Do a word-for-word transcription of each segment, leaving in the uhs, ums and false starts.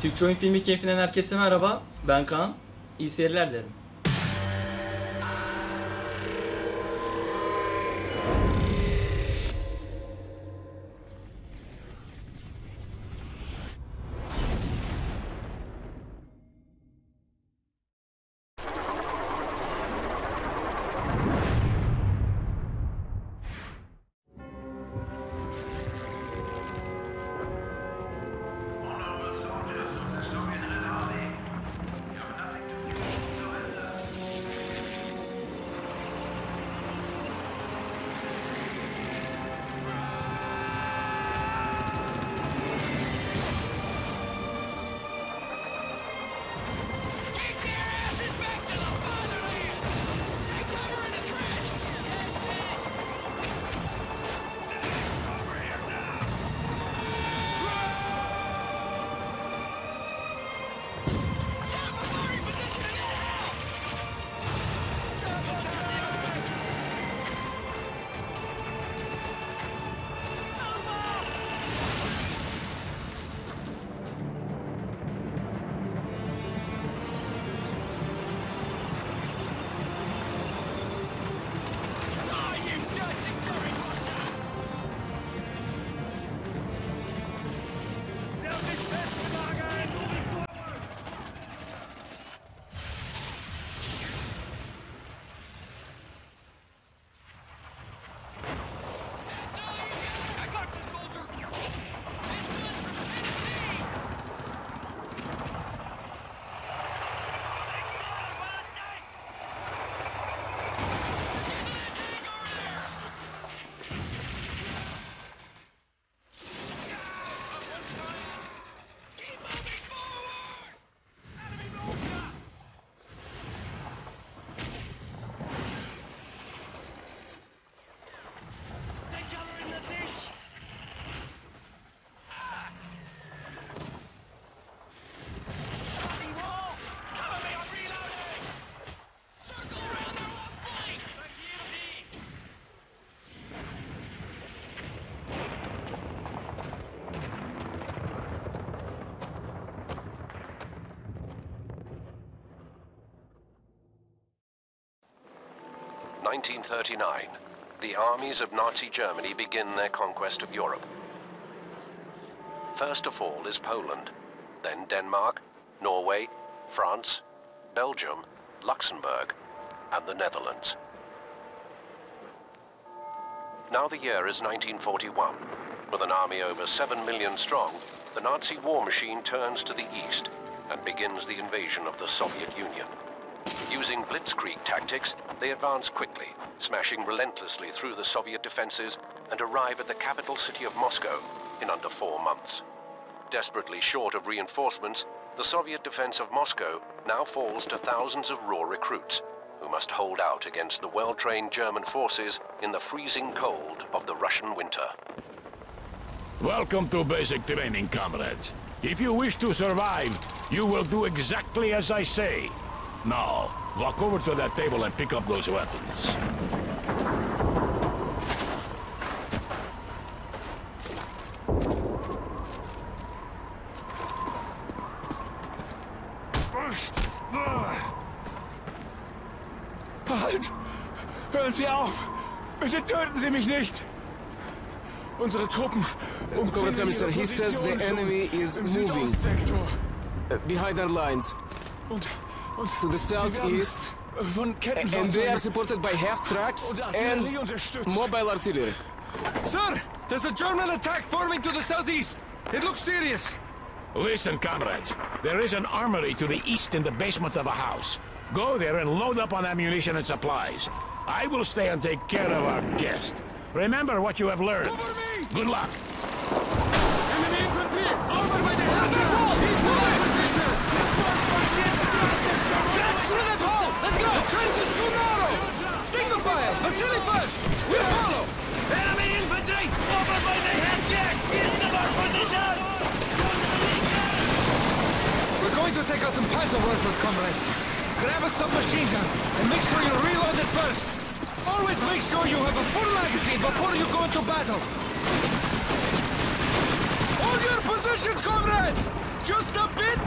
Türkçe oyun filmi keyfinden herkese merhaba. Ben Kaan. İyi seyirler dilerim. nineteen thirty-nine, the armies of Nazi Germany begin their conquest of Europe. First of all is Poland, then Denmark, Norway, France, Belgium, Luxembourg, and the Netherlands. Now the year is nineteen forty-one. With an army over seven million strong, the Nazi war machine turns to the east and begins the invasion of the Soviet Union. Using blitzkrieg tactics, they advance quickly, smashing relentlessly through the Soviet defenses and arrive at the capital city of Moscow in under four months. Desperately short of reinforcements, the Soviet defense of Moscow now falls to thousands of raw recruits who must hold out against the well-trained German forces in the freezing cold of the Russian winter. Welcome to basic training, comrades. If you wish to survive, you will do exactly as I say. Now, walk over to that table and pick up those weapons. Halt! Hören Sie auf! Bitte töten Sie mich nicht! Unsere Truppen Comrade Commissar, he says the enemy is moving uh, behind our lines. Und, und to the southeast, and they are supported by half tracks and mobile artillery. Sir, there's a German attack forming to the southeast. It looks serious. Listen, comrades. There is an armory to the east in the basement of a house. Go there and load up on ammunition and supplies. I will stay and take care of our guest. Remember what you have learned. Over me! Good luck. Enemy infantry! Over by the wall! He's moving! Shots through that hole! Let's go! The trench is too narrow! Single fire! Vasily first! We'll follow! Enemy infantry! Over by the head jack! Into our position! We're going to take out some piles of rifles, comrades. Grab a submachine gun and make sure you reload it first. Always make sure you have a full magazine before you go into battle. Hold your positions, comrades! Just a bit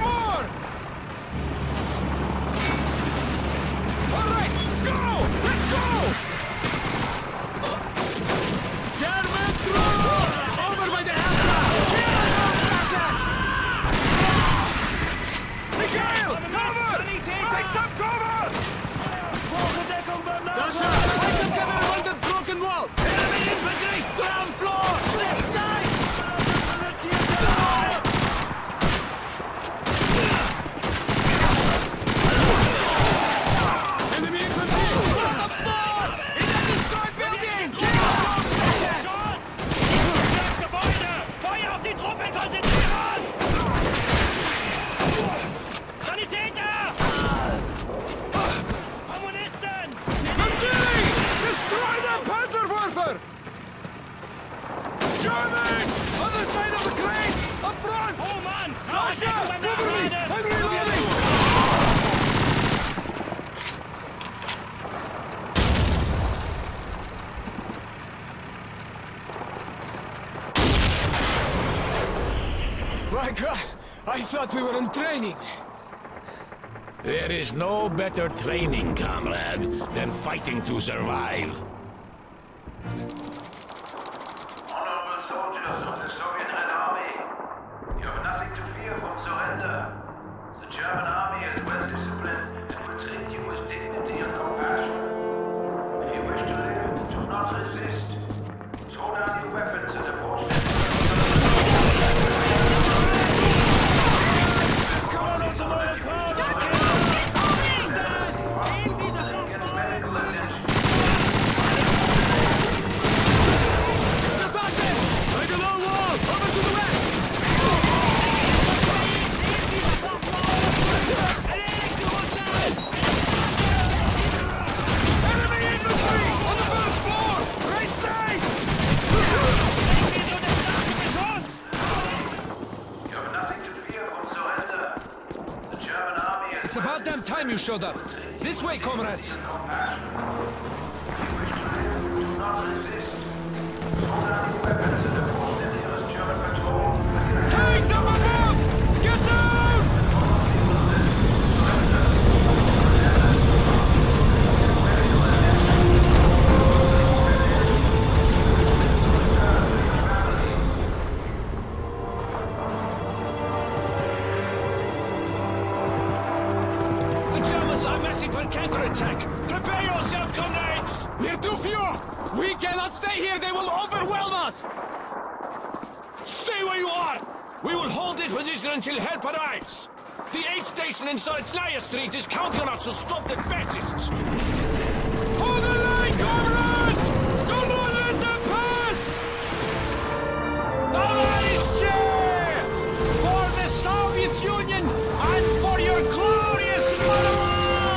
Cover me! I'm reloading! My God! I thought we were in training! There is no better training, comrade, than fighting to survive. Honorable soldiers of the Soviet Red Army, you have nothing to fear from surrender. The German army is well disciplined and will treat you with dignity and compassion. If you wish to live, do not resist. Throw down your weapons and approach them. Come on, it's a little crowd! It's about damn time you showed up. This way, comrades. Tanks up above! Get down! For counterattack! Prepare yourself, comrades! We're too few! We cannot stay here! They will overwhelm us! Stay where you are! We will hold this position until help arrives! The aid station in Sorochnaya Street is counting on us to stop the fascists! Hold the line, comrades! Do not let them pass! Товарищи! For the Soviet Union and for your glorious motherland!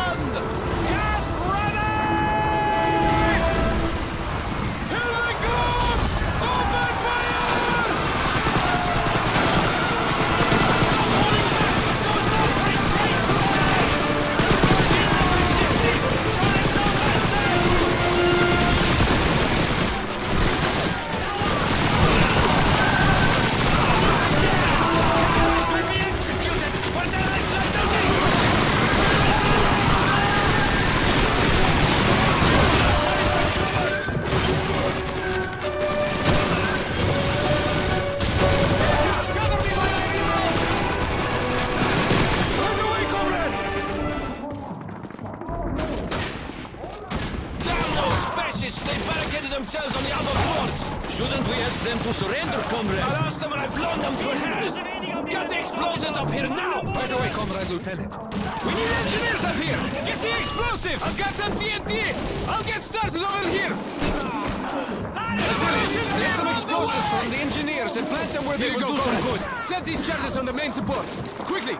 Themselves on the other floors! Shouldn't we ask them to surrender, comrade? I'll ask them when I've blown them through hell! Get the explosions up here now! Right away, comrade lieutenant. We need engineers up here! Get the explosives! I've got some T N T! I'll get started over here! Vasily, get some explosives from the engineers and plant them where they will go, do some comrade. good. Set these charges on the main support! Quickly!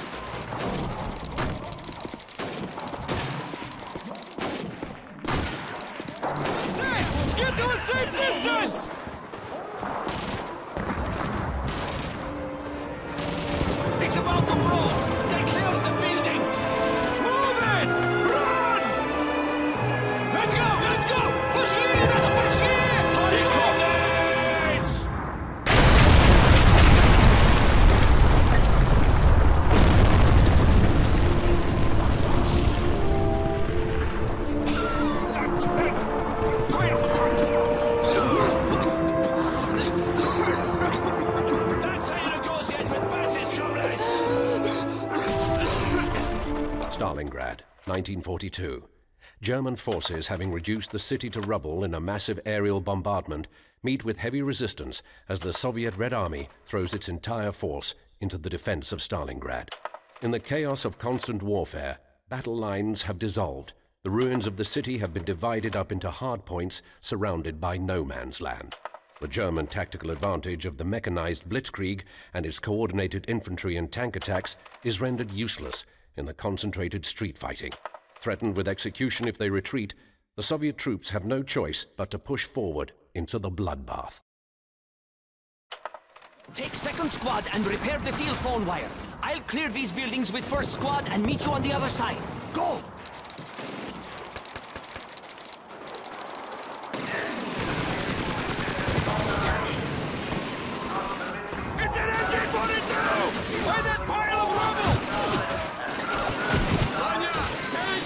Get to a safe distance! It's about to blow! They cleared the building! Move it! Run! Let's go! Let's go! Пошли, ребята, пошли! Hurry, comrades! That's how you negotiate with fascist comrades! Stalingrad, nineteen forty-two. German forces, having reduced the city to rubble in a massive aerial bombardment, meet with heavy resistance as the Soviet Red Army throws its entire force into the defense of Stalingrad. In the chaos of constant warfare, battle lines have dissolved. The ruins of the city have been divided up into hard points surrounded by no man's land. The German tactical advantage of the mechanized blitzkrieg and its coordinated infantry and tank attacks is rendered useless in the concentrated street fighting. Threatened with execution if they retreat, the Soviet troops have no choice but to push forward into the bloodbath. Take second squad and repair the field phone wire. I'll clear these buildings with first squad and meet you on the other side. Go! It's an M K forty-two! By that pile of rubble! Anya! Hey,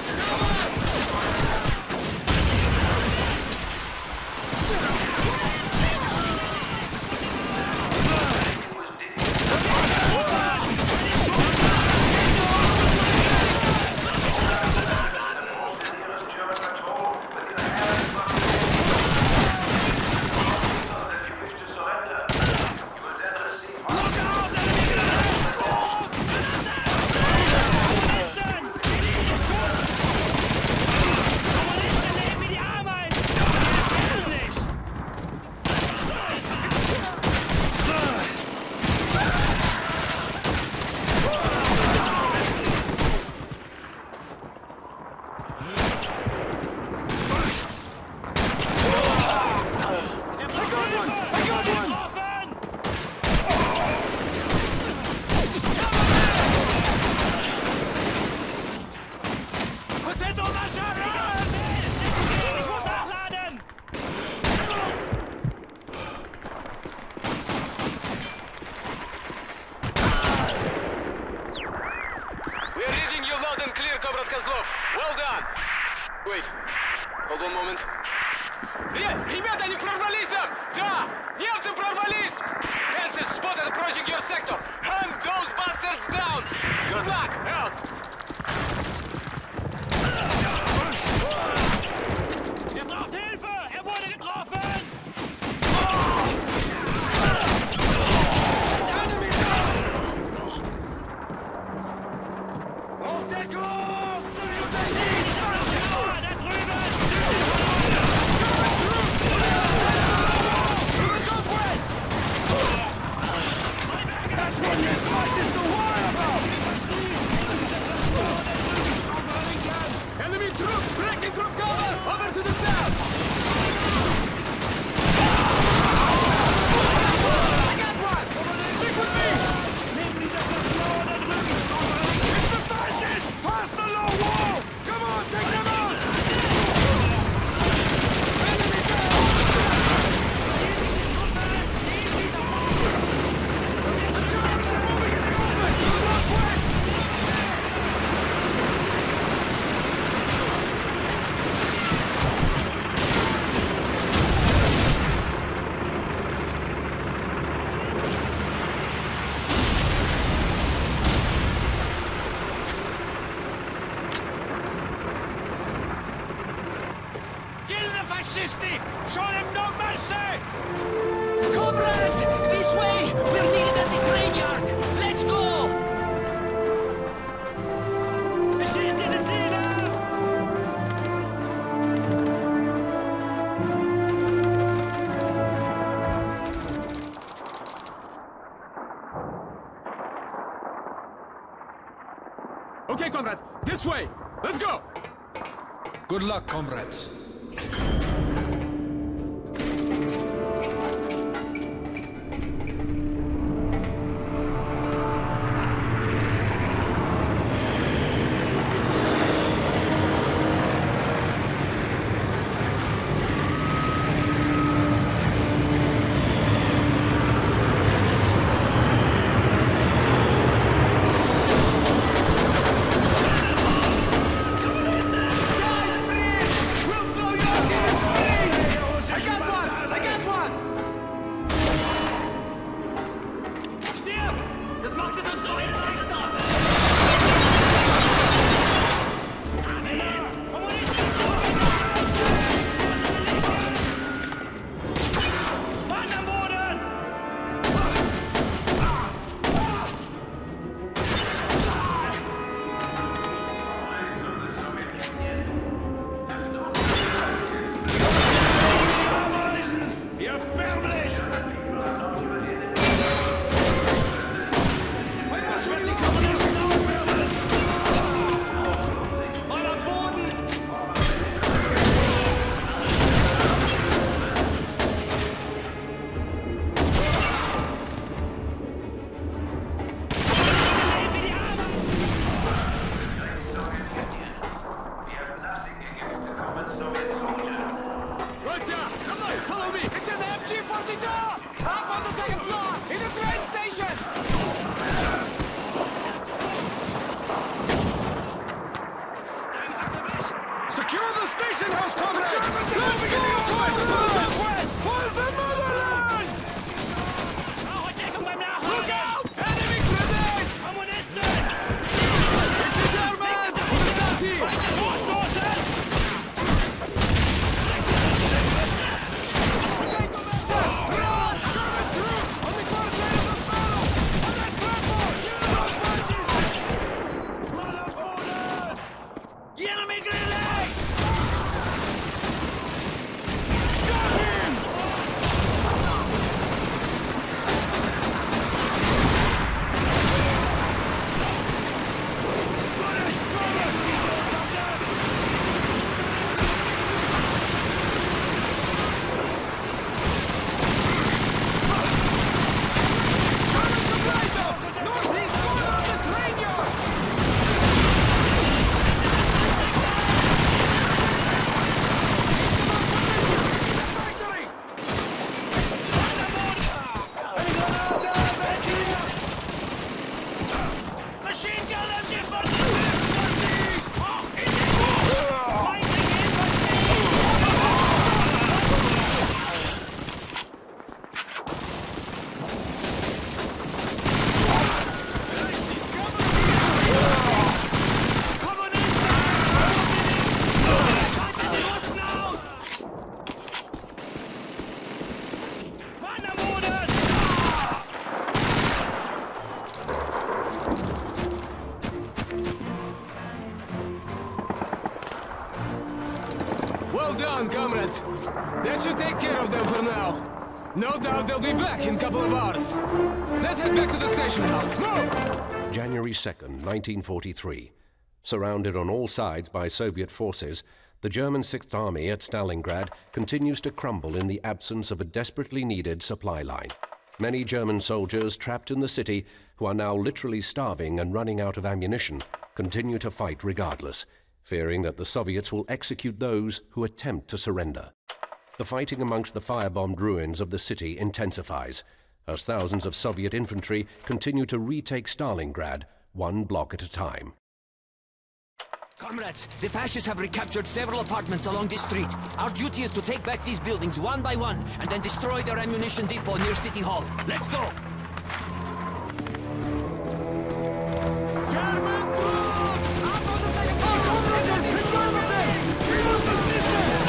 Well done! Wait, hold one moment. Ребята, они прорвались там! Да! Немцы прорвались! Panzers spotted approaching your sector! Hunt those bastards down! Good luck! Out! Er braucht Hilfe! Er wurde getroffen! Enemy troops breaking from cover! Over to the south! I got one! Stick with me! It's the fascists! Pass the low wall! Come on, take them out! Enemy down! The Germans are moving in the open! Northwest! Kill the fascisti! Show them no mercy! Comrades! This way! We're needed at the train yard! Let's go! Beschießt diese Ziele! Okay, comrade, this way! Let's go! Good luck, comrades. We'll throw your Machine gun M G forty-six! Northeast! Oh, in the Well done, comrades. That should take care of them for now. No doubt they'll be back in a couple of hours. Let's head back to the station house. Move! January second, nineteen forty-three. Surrounded on all sides by Soviet forces, the German Sixth Army at Stalingrad continues to crumble in the absence of a desperately needed supply line. Many German soldiers trapped in the city, who are now literally starving and running out of ammunition, continue to fight regardless, fearing that the Soviets will execute those who attempt to surrender. The fighting amongst the firebombed ruins of the city intensifies, as thousands of Soviet infantry continue to retake Stalingrad, one block at a time. Comrades, the fascists have recaptured several apartments along this street. Our duty is to take back these buildings one by one and then destroy their ammunition depot near City Hall. Let's go! German troops! Up on the second floor! Comrades, remember them! We must assist them!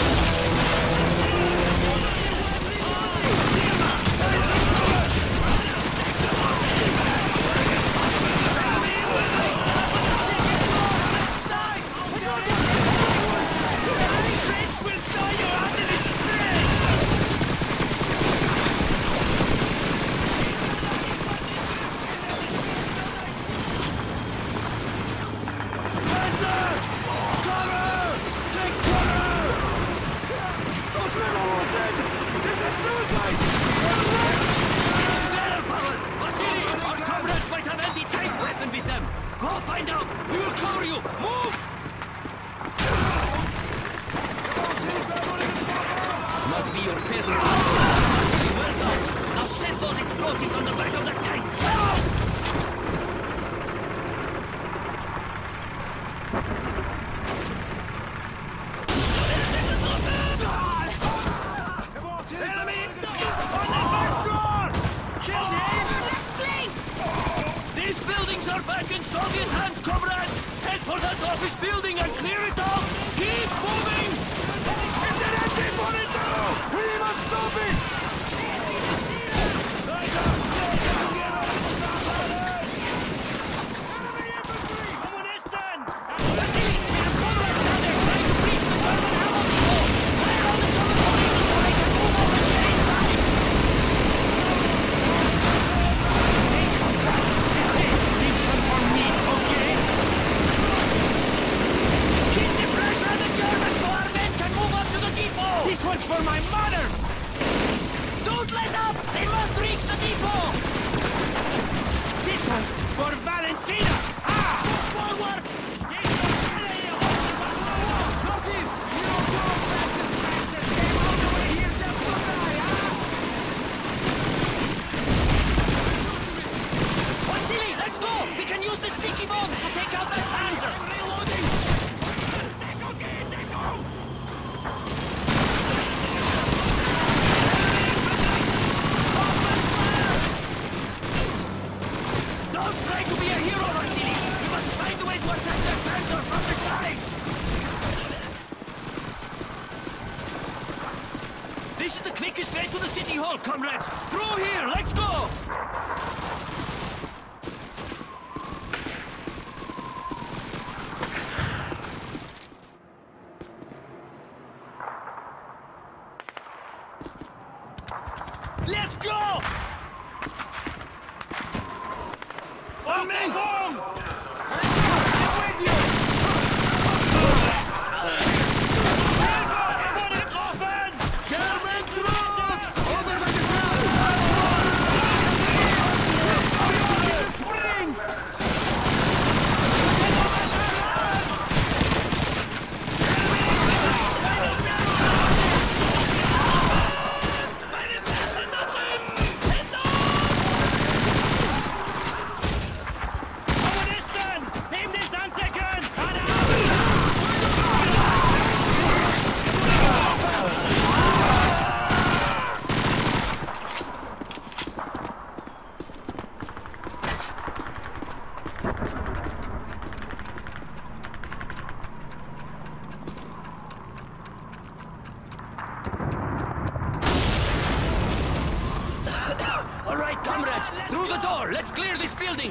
Comrades, through here, let's go! Let's go! On me! Home! I'm with you! German troops! Over the ground! more! Let's clear this building!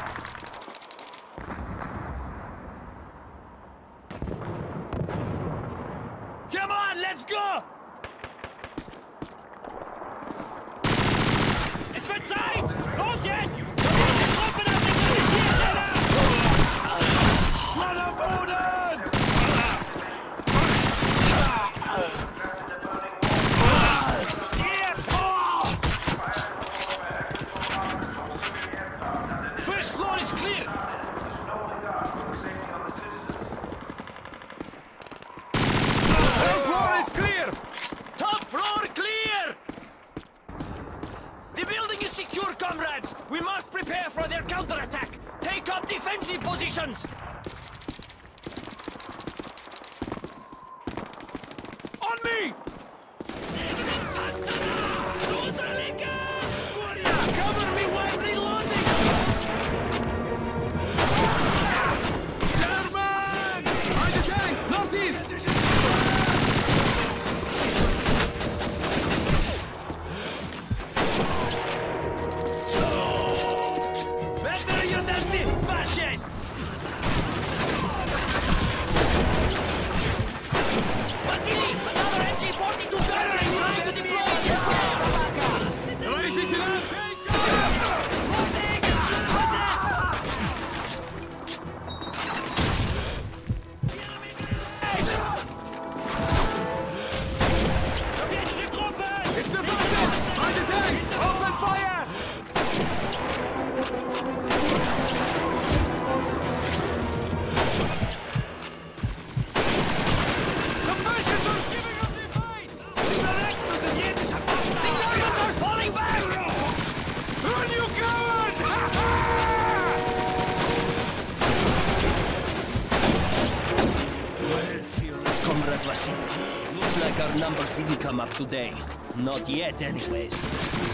Come on, let's go! Es wird Zeit! Los jetzt! Open up the First floor is clear! Top floor is clear! Top floor clear! The building is secure, comrades! We must prepare for their counterattack! Take up defensive positions! On me! Cover me while reloading! German! Behind the tank! Northeast! Better you than me, fascist! Vasily, another M G forty-two gunner is trying to deploy on this scale! Товарищ лейтенант! It's the fascists! Behind the tank! Open fire! The fascists are giving up the fight! The Germans are falling back! Run, you cowards! Well, fearless Comrade Vasily. Looks like our numbers didn't come up today. Not yet, anyways.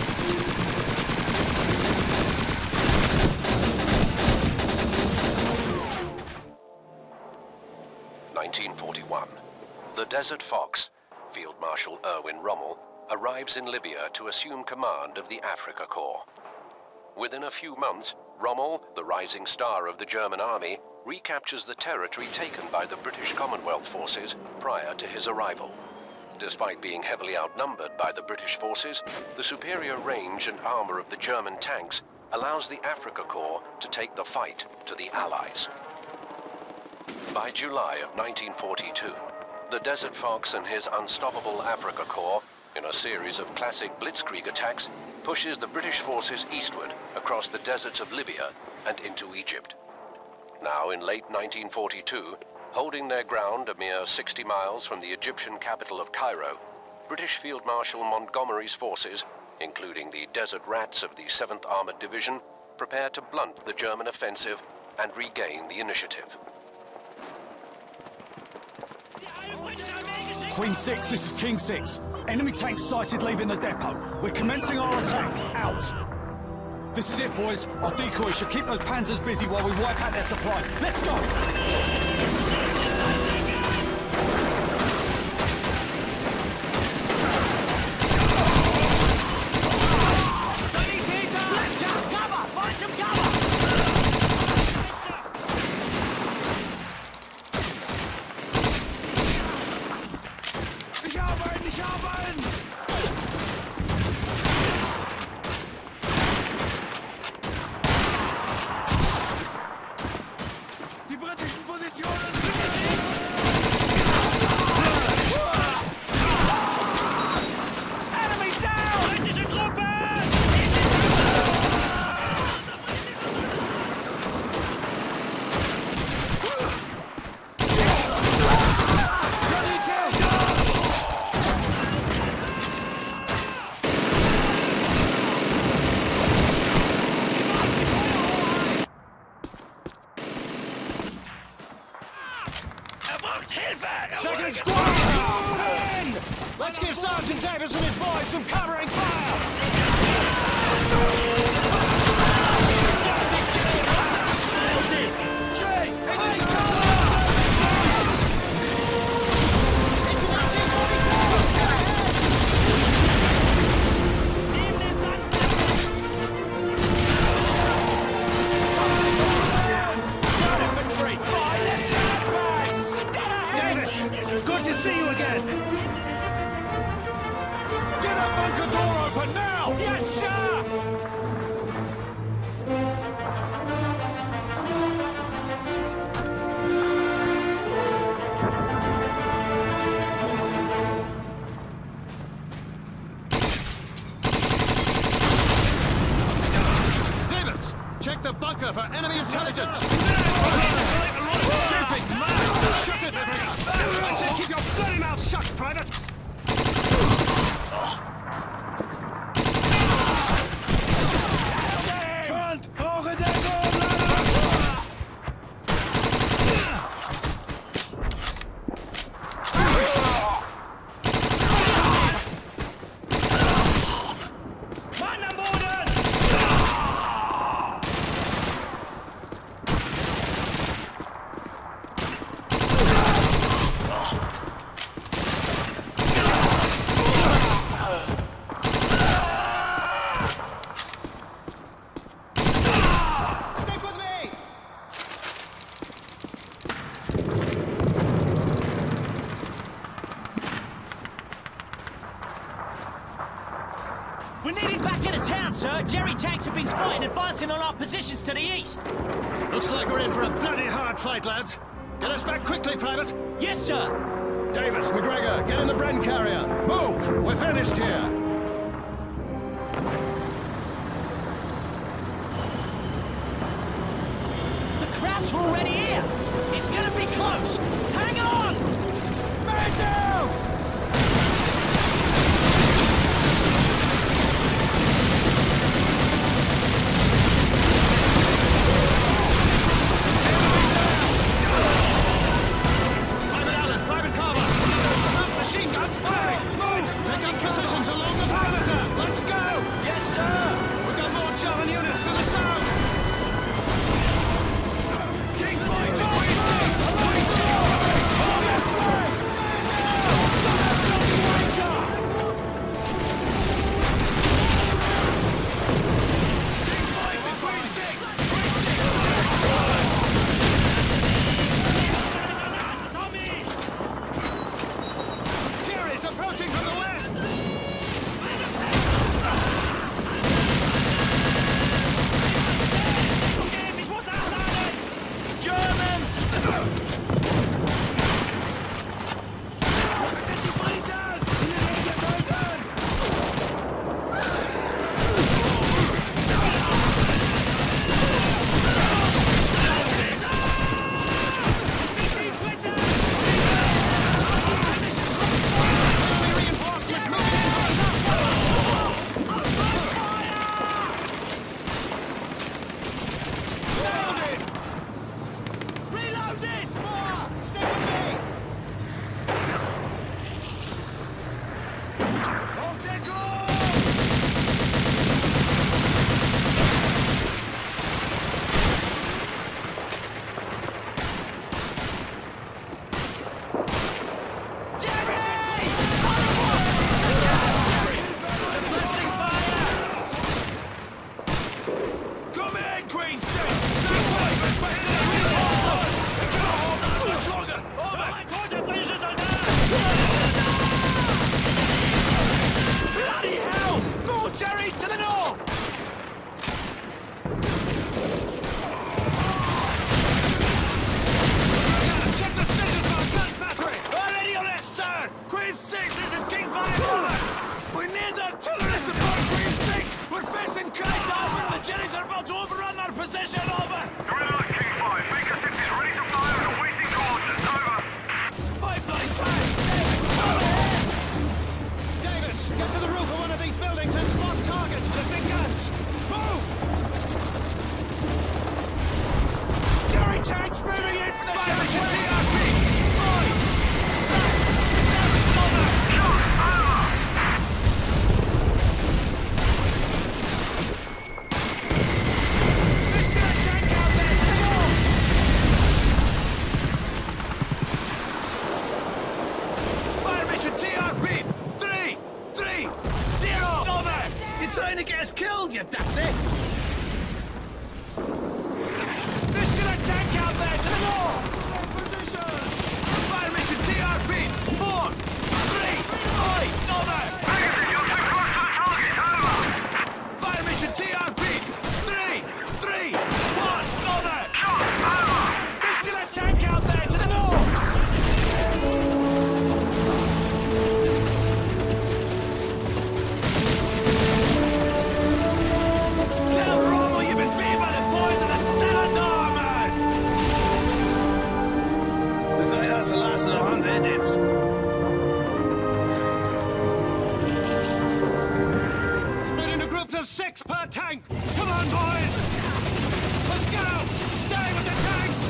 nineteen forty-one. The Desert Fox, Field Marshal Erwin Rommel, arrives in Libya to assume command of the Afrika Korps. Within a few months, Rommel, the rising star of the German army, recaptures the territory taken by the British Commonwealth forces prior to his arrival. Despite being heavily outnumbered by the British forces, the superior range and armor of the German tanks allows the Afrika Korps to take the fight to the Allies. By July of nineteen forty-two, the Desert Fox and his unstoppable Afrika Korps, in a series of classic blitzkrieg attacks, pushes the British forces eastward across the deserts of Libya and into Egypt. Now in late nineteen forty-two, holding their ground a mere sixty miles from the Egyptian capital of Cairo, British Field Marshal Montgomery's forces, including the Desert Rats of the seventh Armored Division, prepare to blunt the German offensive and regain the initiative. Queen six, this is King six. Enemy tanks sighted leaving the depot. We're commencing our attack. Out. This is it, boys. Our decoys should keep those panzers busy while we wipe out their supplies. Let's go! Second squad! Let's give Sergeant Davis and his boys some covering fire! see you again! Get that bunker door open now! Yes, sir! Davis, check the bunker for enemy intelligence! Stupid man! Shut it, McGregor! I said keep your bloody mouth shut, Private! We're nearly back into town, sir. Jerry tanks have been spotted advancing on our positions to the east. Looks like we're in for a bloody hard fight, lads. Get us back quickly, Private. Yes, sir. Davis, McGregor, get in the Bren carrier. Move! We're finished here. The crowds are already here. It's gonna be close. Hang on! Man down! trying to get us killed, you dafty! There's still a tank out there to the north! bandits. Split into groups of six per tank. Come on, boys. Let's go. Stay with the tanks.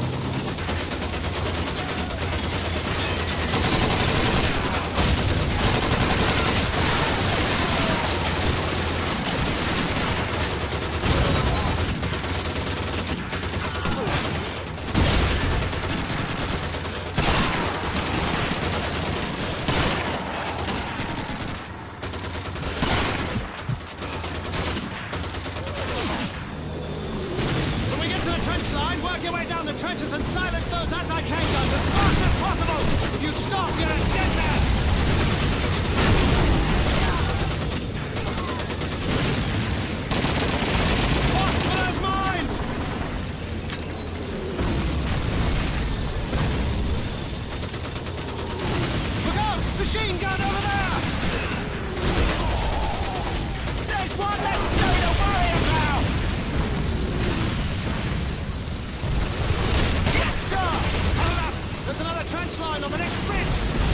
Trenches and silence those anti-tank guns as fast as possible! If you stop, you're a dead man! Watch for those mines! Look out! Machine gun over there! There's one less thing to worry about! There's another trench line on the next bridge!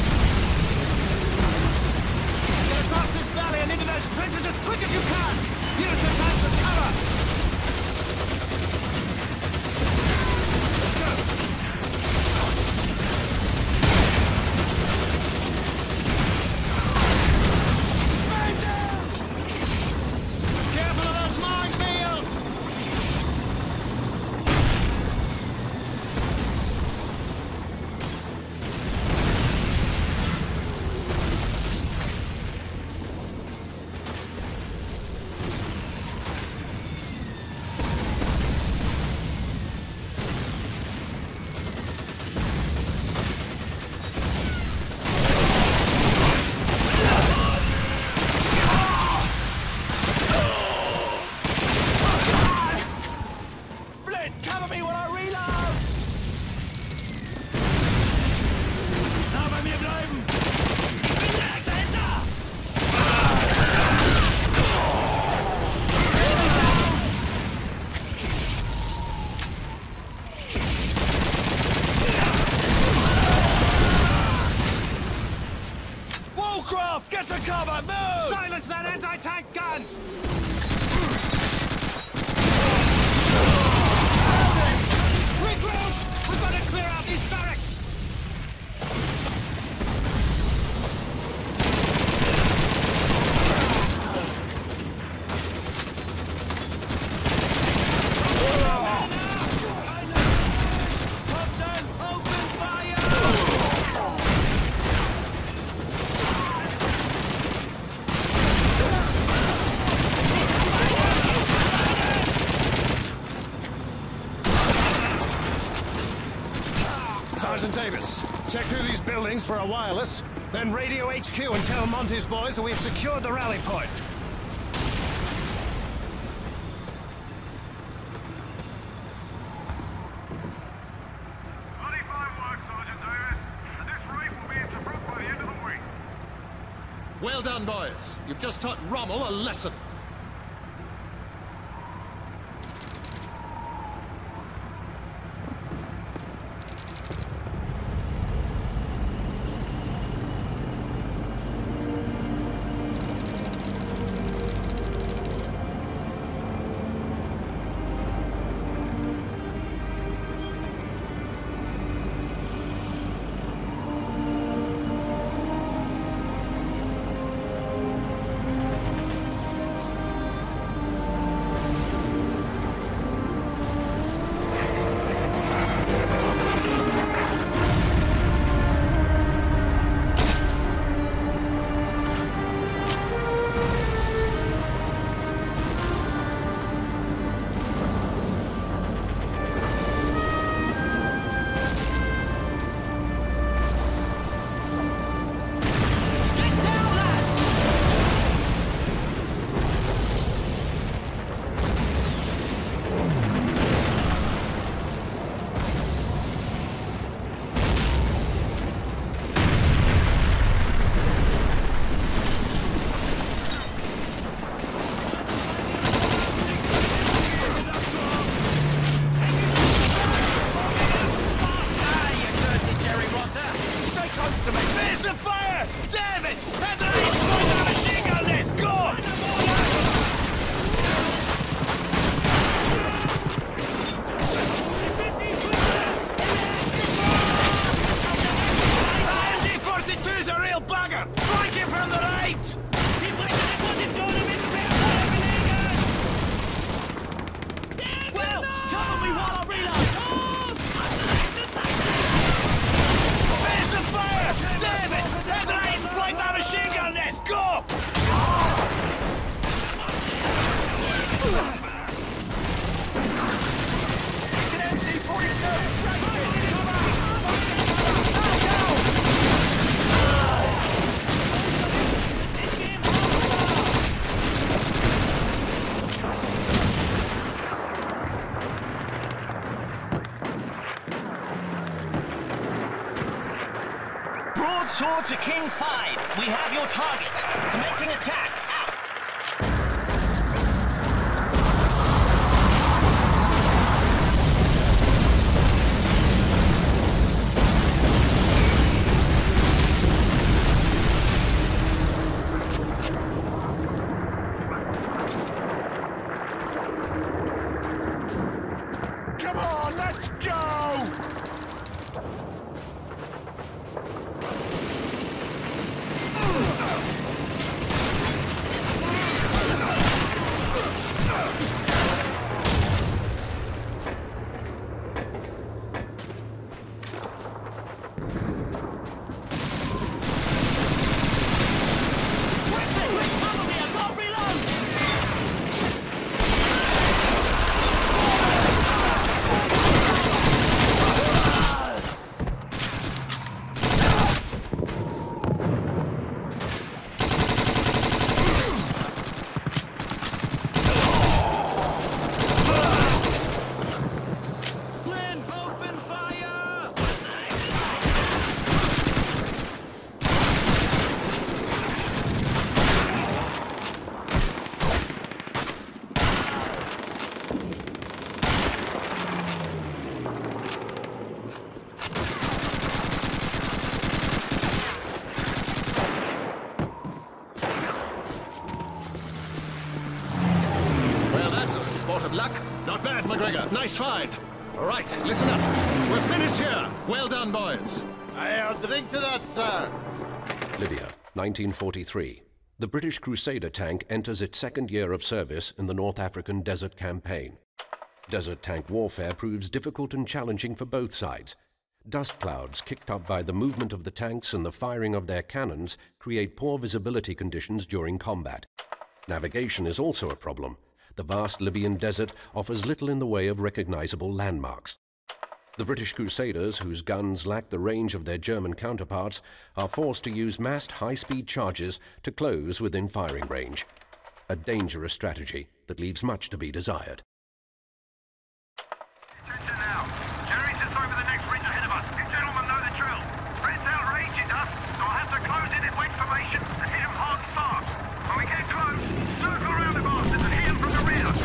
Get across this valley and into those trenches as quick as you can! Use the tanks as cover! Let's go! Man down! Careful of those minefields! Get to cover! Move! Silence that anti-tank gun! Regroup! We've got to clear out these barracks! Thompson, open fire! Sergeant Davis, check through these buildings for a wireless, then radio H Q and tell Monty's boys that we've secured the rally point. Bloody fine work, Sergeant Davis. And this raid will be into Brook by the end of the week. Well done, boys. You've just taught Rommel a lesson. Broadsword to King five. We have your target. Commencing attack. Come on, let's go! Luck? Not bad, McGregor. Nice fight. All right, listen up. We're finished here. Well done, boys. I'll drink to that, sir. Libya, nineteen forty-three. The British Crusader tank enters its second year of service in the North African Desert Campaign. Desert tank warfare proves difficult and challenging for both sides. Dust clouds kicked up by the movement of the tanks and the firing of their cannons create poor visibility conditions during combat. Navigation is also a problem. The vast Libyan desert offers little in the way of recognizable landmarks. The British Crusaders, whose guns lack the range of their German counterparts, are forced to use massed high-speed charges to close within firing range. A dangerous strategy that leaves much to be desired. Attention now. Jerry's just over the next ridge ahead of us. You gentlemen know the drill. Red's outrageous us, so I'll have to close in in wedge formation and hit him hard and fast. When we get close, circle around the bastards and hit him from the rear.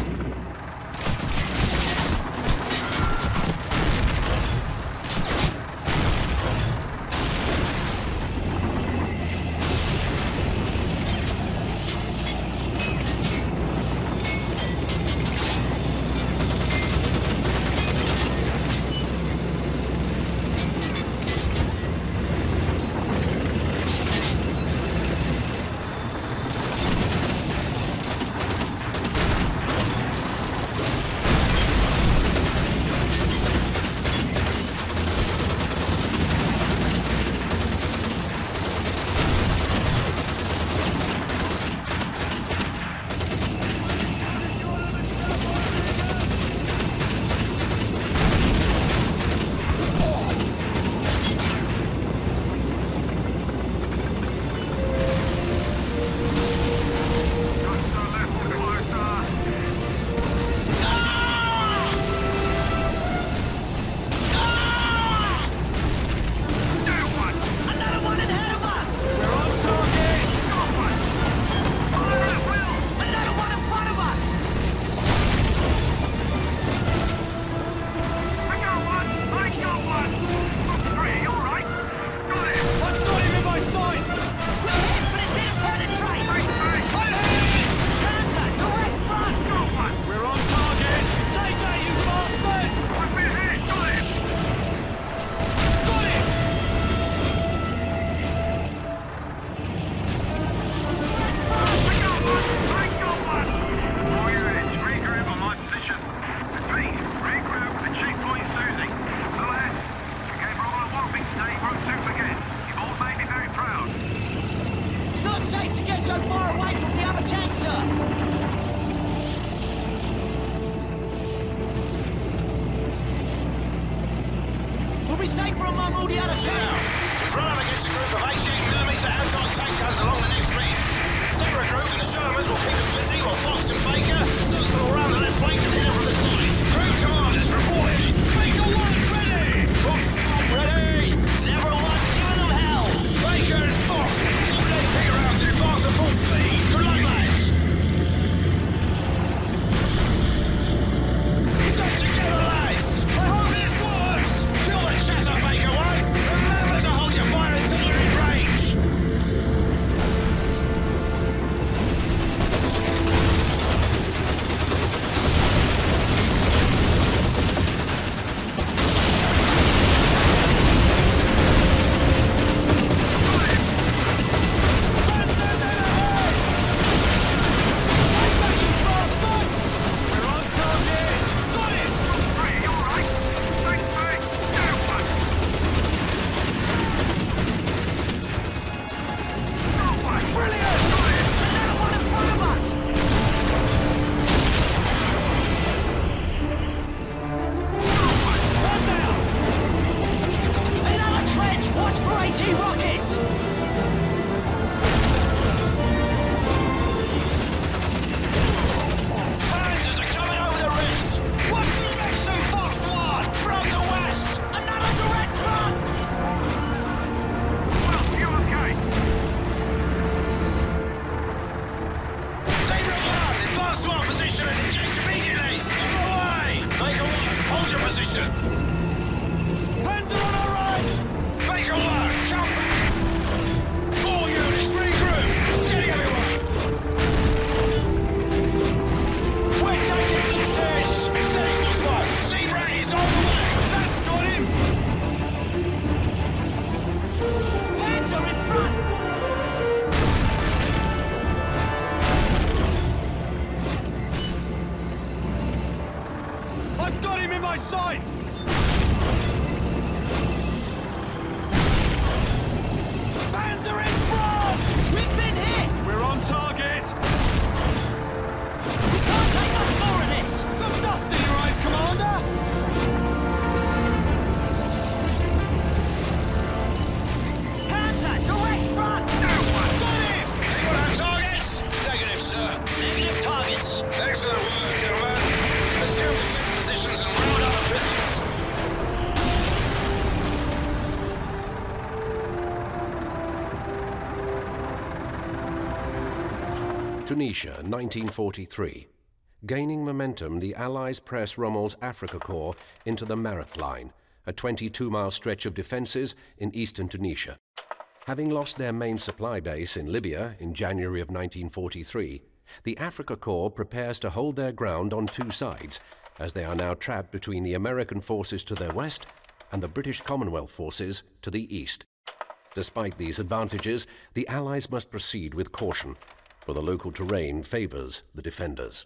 Tunisia, nineteen forty-three. Gaining momentum, the Allies press Rommel's Afrika Korps into the Mareth Line, a twenty-two mile stretch of defences in eastern Tunisia. Having lost their main supply base in Libya in January of nineteen forty-three, the Afrika Korps prepares to hold their ground on two sides, as they are now trapped between the American forces to their west and the British Commonwealth forces to the east. Despite these advantages, the Allies must proceed with caution, for the local terrain favours the defenders.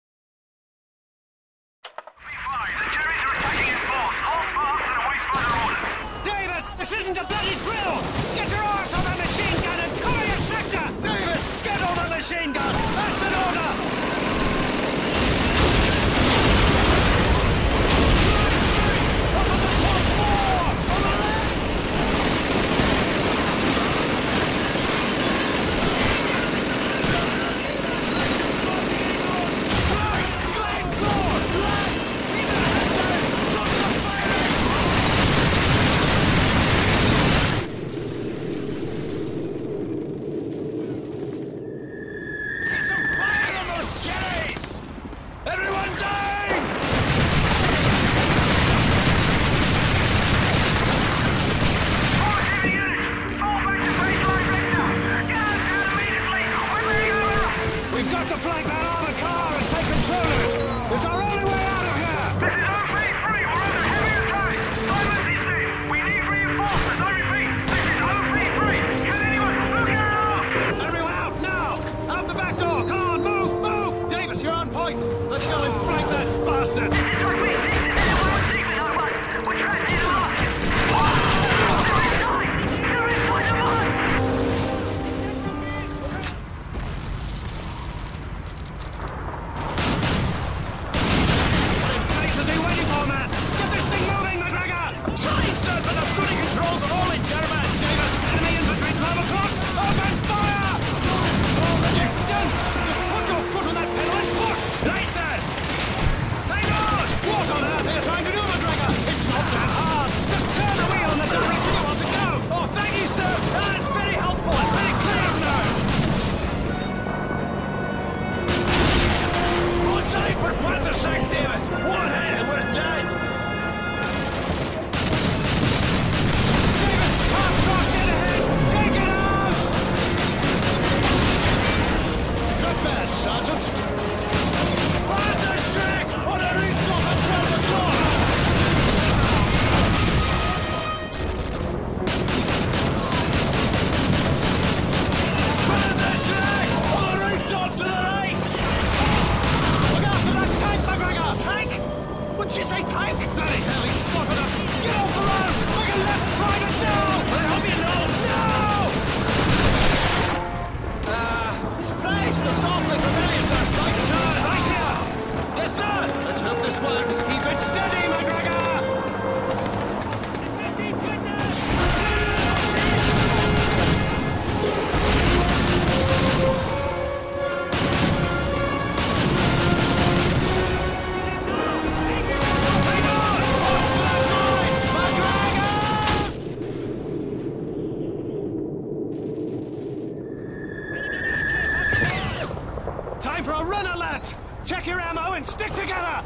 Davis, this isn't a bloody drill! Get your arse on the machine gun and cover your sector! Davis, get on the machine gun! That's an order! Check your ammo and stick together!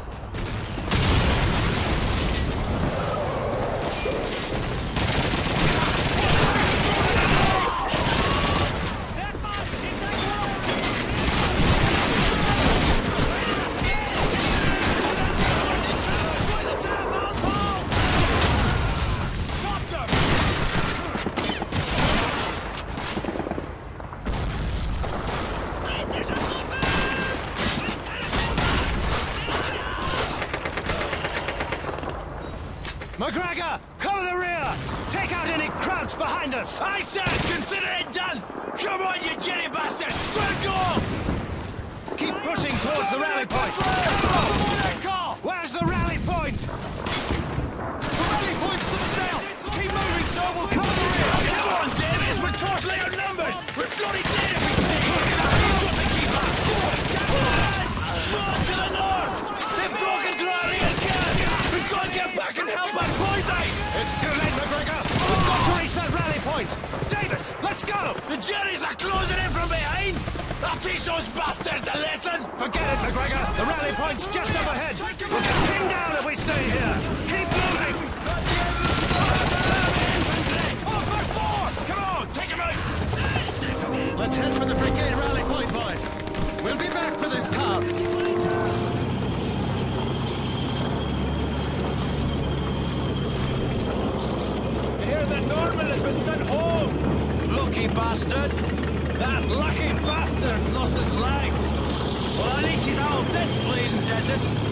McGregor, cover the rear! Take out any krauts behind us! I said, consider it done! Come on, you jelly bastards! Square goal! Keep pushing towards the rally point! Where's the rally point? The rally point's to the south! Keep moving, sir! We'll cover the rear! Come on, Davis! We're totally outnumbered! We're bloody dead if we stay here! We've got to keep up! Smoke to the north! They've broken through our rear camp! We've got to get back and help our boys out! It's too late, McGregor! We've got to reach that rally point! Davis, let's go! go! The Jerry's are closing in from behind! I'll teach those bastards a lesson! Forget it, McGregor. The rally point's just up ahead. We'll get pinned down if we stay here. Keep moving! Over four! Come on, take him out! Let's head for the brigade rally point, boys. We'll be back for this town. Here the Norman has been sent home! Lucky bastard! That lucky bastard's lost his leg! Well, at least he's out of this bleeding desert!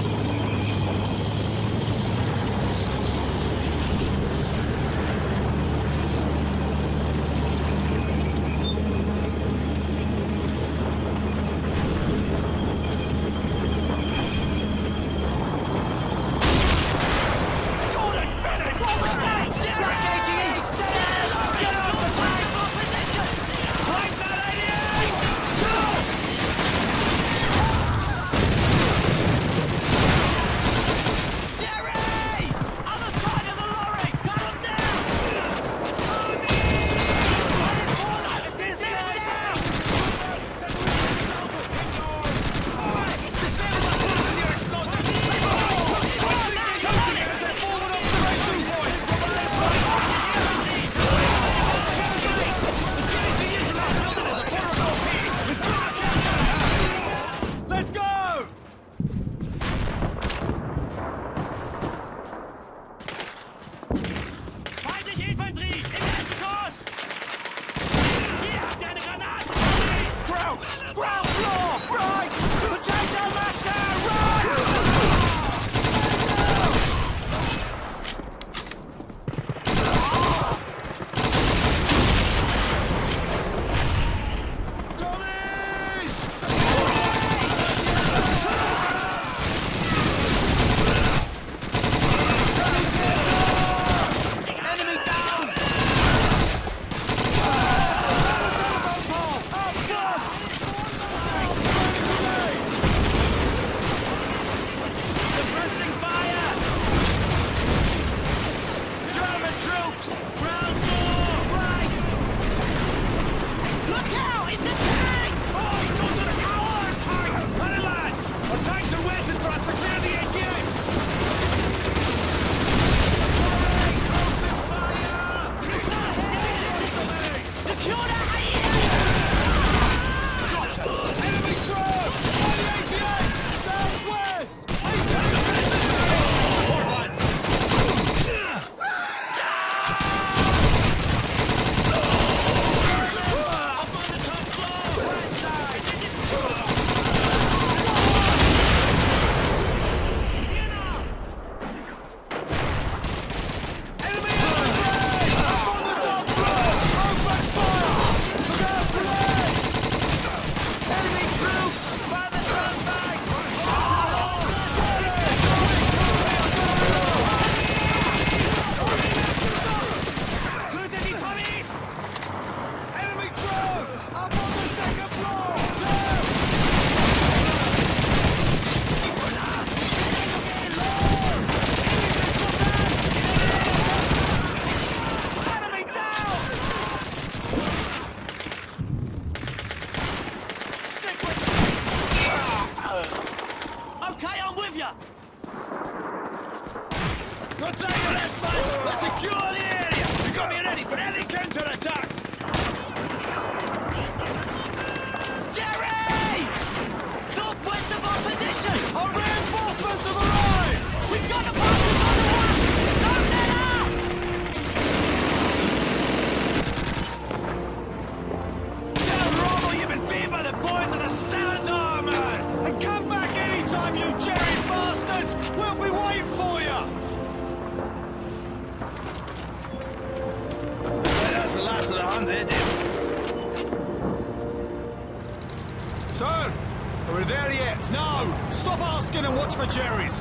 Sir, are we there yet? No! Stop asking and watch for Jerry's!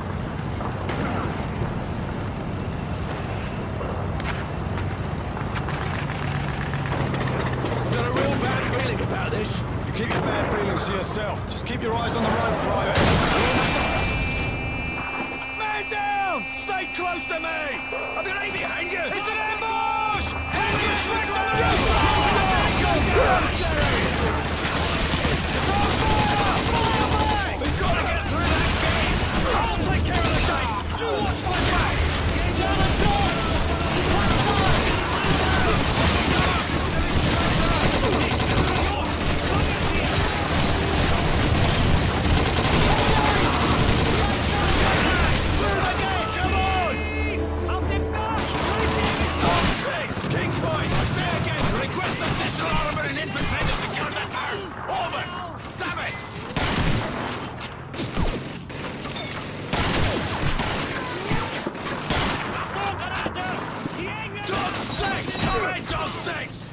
I've got a real bad feeling about this. You keep your bad feelings to yourself. Just keep your eyes on the road, Private. Man down! Stay close to me! I'll be right behind you! It's an ambush! Enemy tracks on the road! French on six!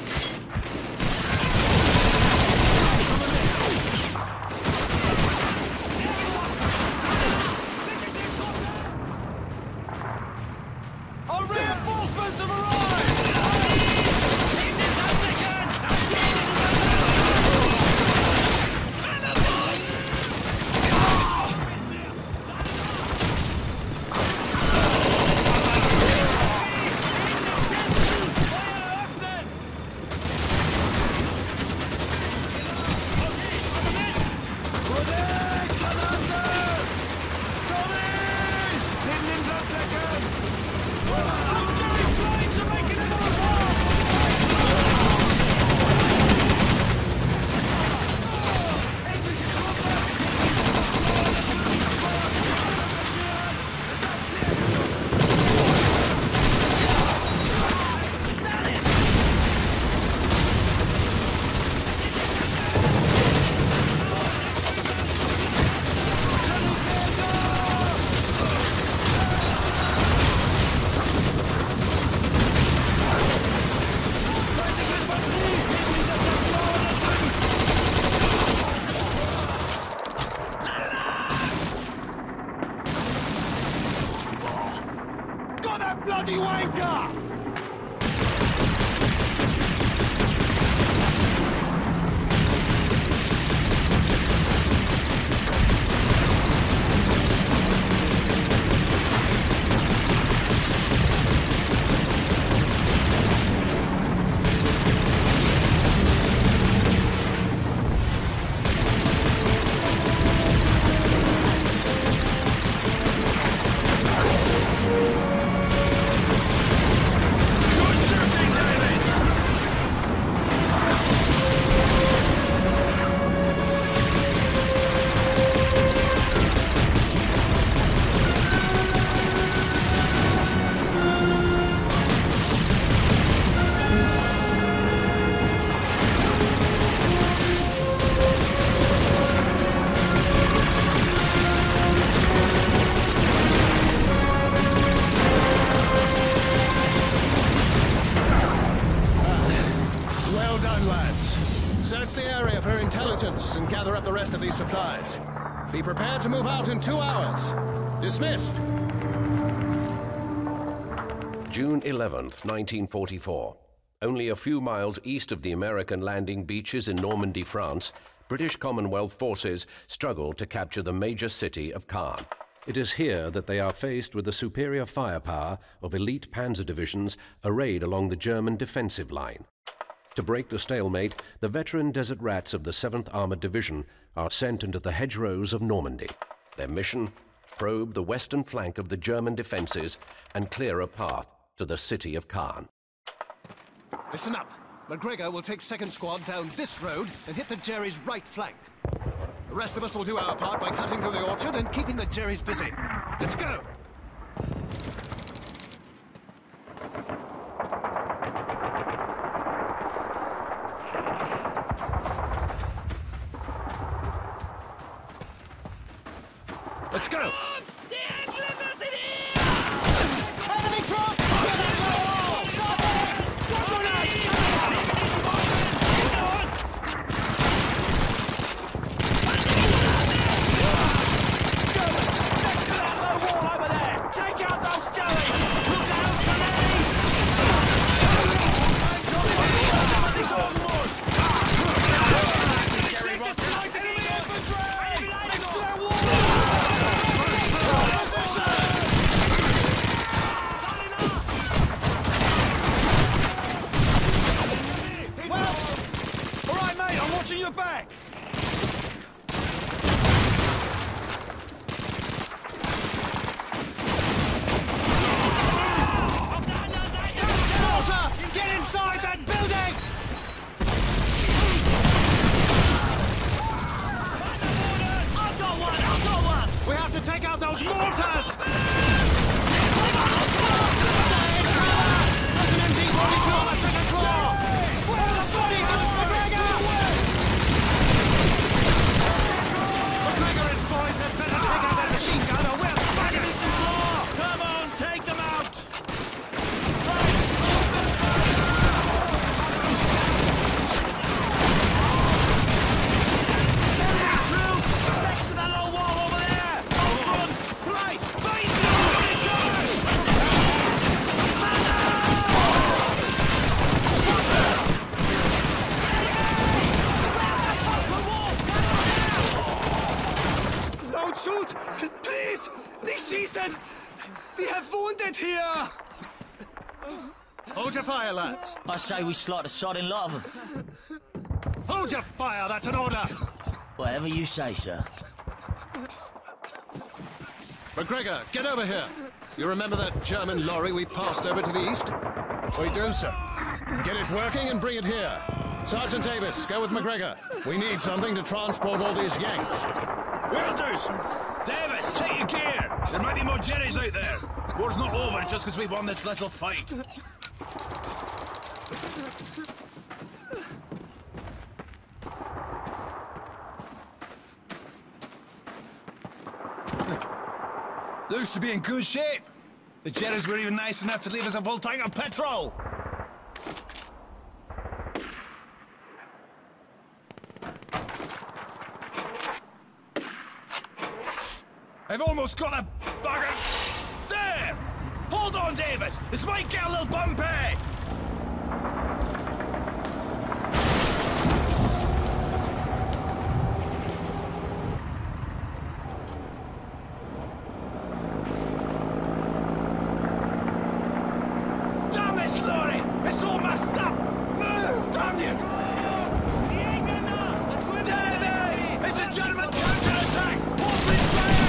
Our reinforcements have arrived! Bloody wanker! Search the area for intelligence and gather up the rest of these supplies. Be prepared to move out in two hours. Dismissed. June eleventh, nineteen forty-four. Only a few miles east of the American landing beaches in Normandy, France, British Commonwealth forces struggle to capture the major city of Caen. It is here that they are faced with the superior firepower of elite panzer divisions arrayed along the German defensive line. To break the stalemate, the veteran desert rats of the seventh Armored Division are sent into the hedgerows of Normandy. Their mission? Probe the western flank of the German defenses and clear a path to the city of Caen. Listen up. McGregor will take second squad down this road and hit the Jerry's right flank. The rest of us will do our part by cutting through the orchard and keeping the Jerry's busy. Let's go! Let's go! Enemy truck! Get that wall! Northeast! Germans! Next to that low wall over there! Take out those Jerrys! Look out for me! These are mush! Jerry Rock! Enemy infantry! Next to that wall! Watching your back! Walter! Get inside that building! I've got one! I've got one! We have to take out those mortars! There's an M D forty-two on the second floor! Where the bloody hell, McGregor? Hold your fire, lads. I say we slot a sodding lot of them. Hold your fire, that's an order. Whatever you say, sir. McGregor, get over here. You remember that German lorry we passed over to the east? We do, sir. Get it working and bring it here. Sergeant Davis, go with McGregor. We need something to transport all these Yanks. Will do, sir. Davis, check your gear. There might be more Jerrys out there. War's not over just because we won this little fight. Looks to be in good shape. The Jerrys were even nice enough to leave us a full tank of petrol. I've almost got a bugger. There! Hold on, Davis! This might get a little bumpy! Damn this lorry! It's all messed up! Move, damn you! Davis! It's a German counter-attack! Open fire!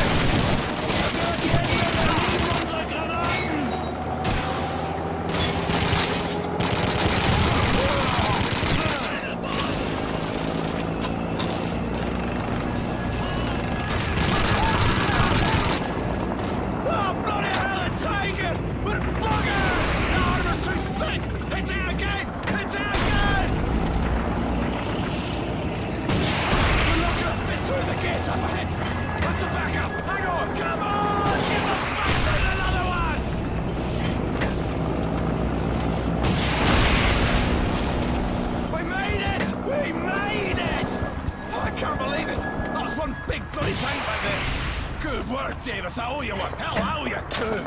Davis, I owe you one. Hell, I owe you two.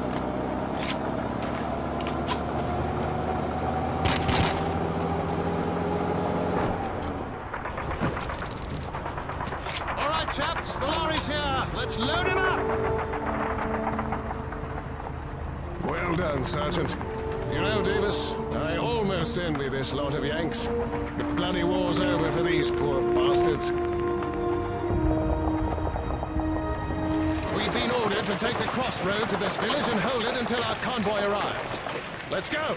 All right, chaps, the lorry's here. Let's load him up. Well done, Sergeant. You know, Davis, I almost envy this lot of Yanks. The bloody war's over for these poor bastards. We've been ordered to take the crossroad to this village and hold it until our convoy arrives. Let's go!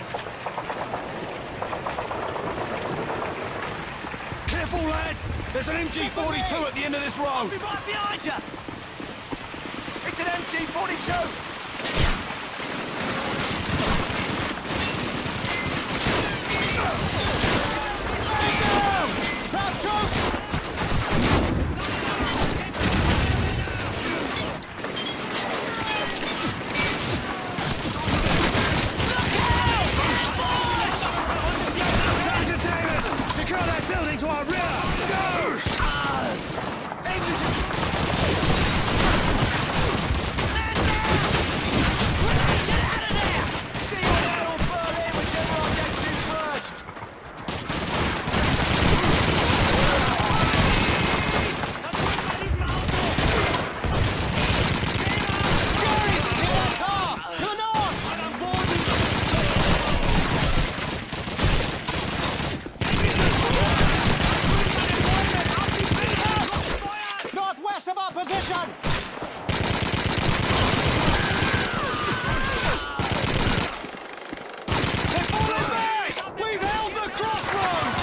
Careful, lads! There's an M G forty-two at the end of this road! Be right behind you! It's an M G forty-two! To our rear! Go! Ah! English! Get out of there! See you out on Berlin, whichever I get to first! Guys, get that car! Come on! I'm bored with northwest of our position! They're falling back! We've held the crossroads!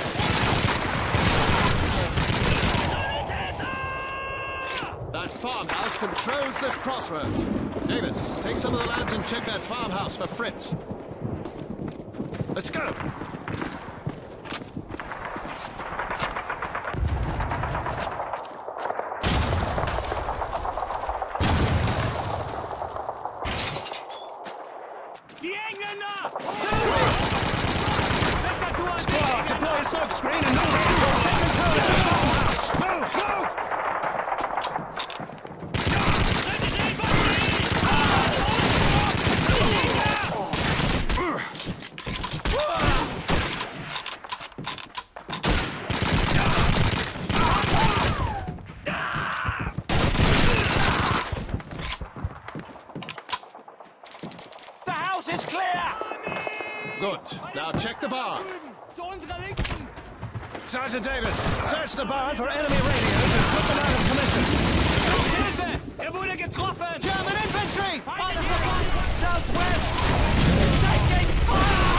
That farmhouse controls this crossroads. Davis, take some of the lads and check that farmhouse for Fritz. Let's go! Squad, deploy a smoke screen and no take control of the farmhouse! Move, move! Force is clear! Good. Now check the barn. Sergeant Davis, search the barn for enemy radios and put them out of commission. Hilfe! Er wurde getroffen! German infantry! On the supply southwest! Taking fire!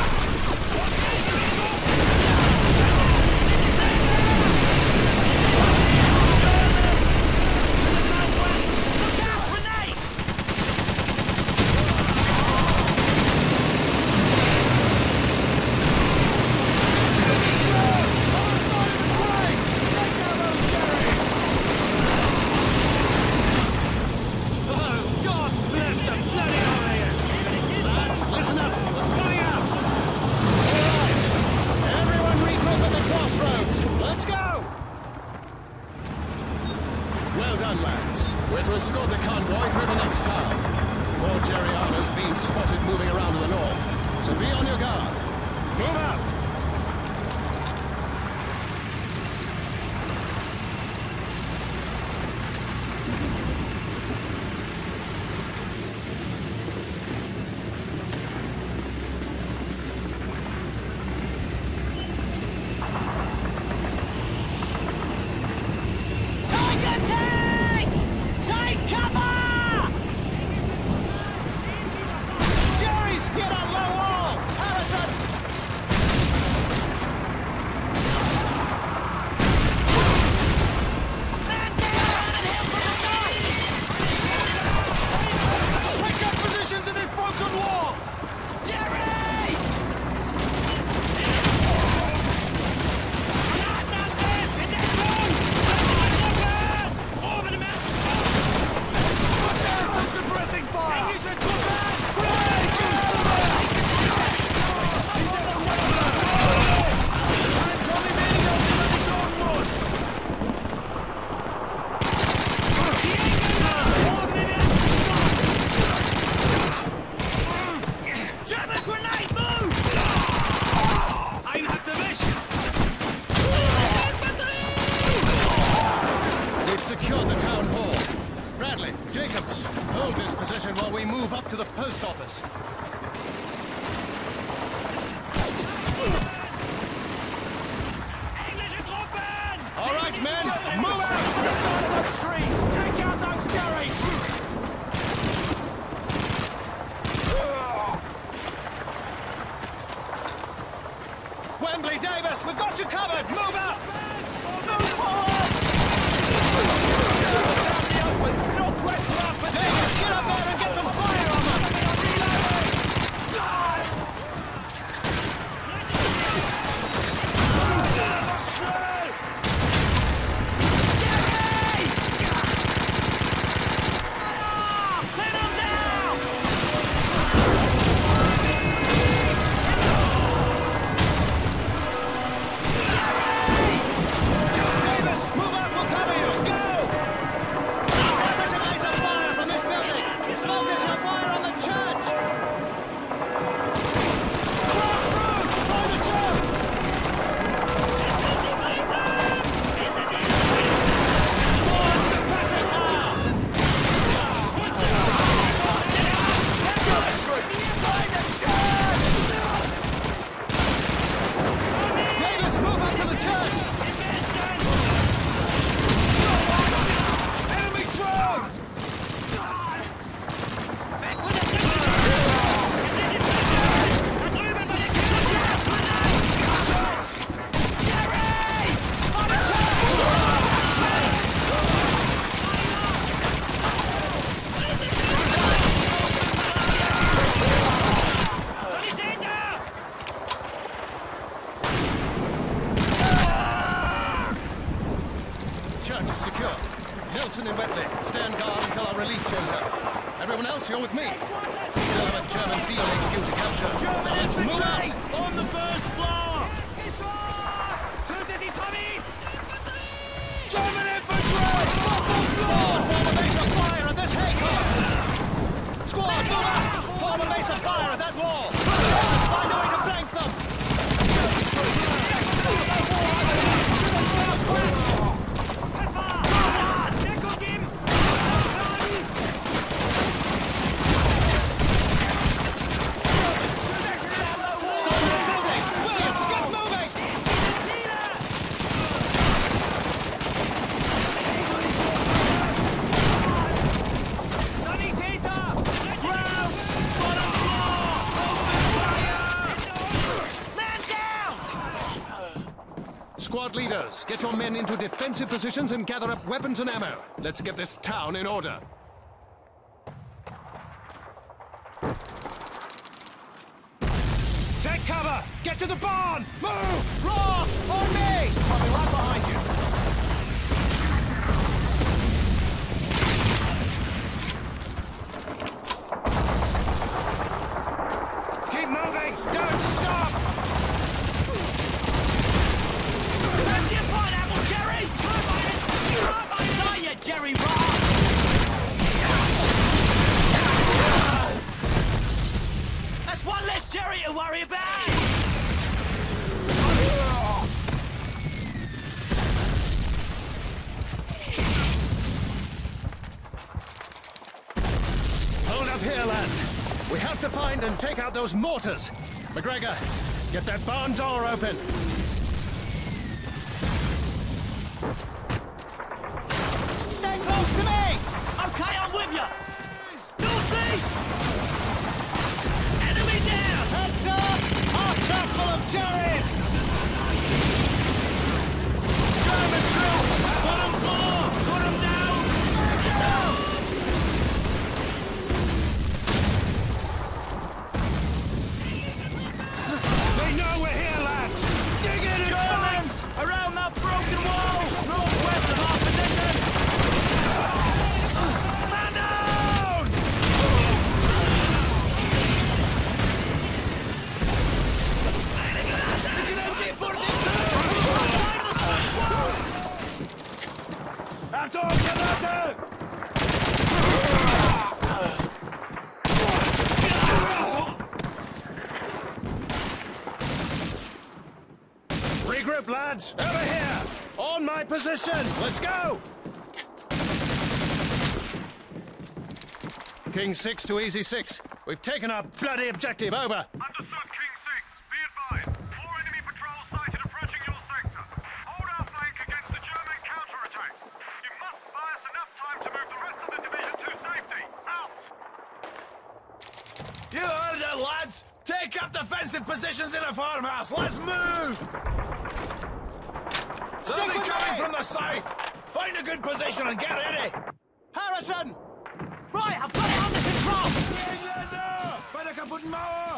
Wembley, Davis, we've got you covered! Move up! Move forward! Down the open! Northwest rapid! Davis, get up there and get some fire on them! Nelson and Wembley, stand guard until our relief shows up. Everyone else, you're with me. We still have a German field H Q to capture. Now let's move out! On the first floor! Tötet die Tommies! German infantry! Squad, form a base of fire at this haycock! Squad, move out! Form a base of fire at that wall! Let's find a way to flank them! squad leaders, get your men into defensive positions and gather up weapons and ammo. Let's get this town in order. Take cover! Get to the barn! Move! Roth! On me! I'll be right behind you. Keep moving! Don't stop! That's your pineapple, Jerry! Come on! Come on! Not yet, Jerry Roth! That's one less Jerry to worry about! Hold up here, lads. We have to find and take out those mortars. McGregor, get that barn door open. Stay close to me! Okay, I'm with you! Northeast! Enemy down! Heads up! Our truck full of Jerry's! German troops! Put them full! Put them down! Down! They know we're here, lads! Dig in and Germans! Fight. Around that broken wall! Northwest of our position! Man down! Achtung, Granate! Regroup, lads! Over here! On my position! Let's go! King six to Easy six. We've taken our bloody objective. Over. Understood, King six. Be advised. Four enemy patrols sighted approaching your sector. Hold our flank against the German counterattack. You must buy us enough time to move the rest of the division to safety. Out! You heard it, lads! Take up defensive positions in the farmhouse! Let's move! They'll be coming from the south! Find a good position and get ready! Harrison! Right, I've got it under control! Engländer! Bei der kaputten Mauer!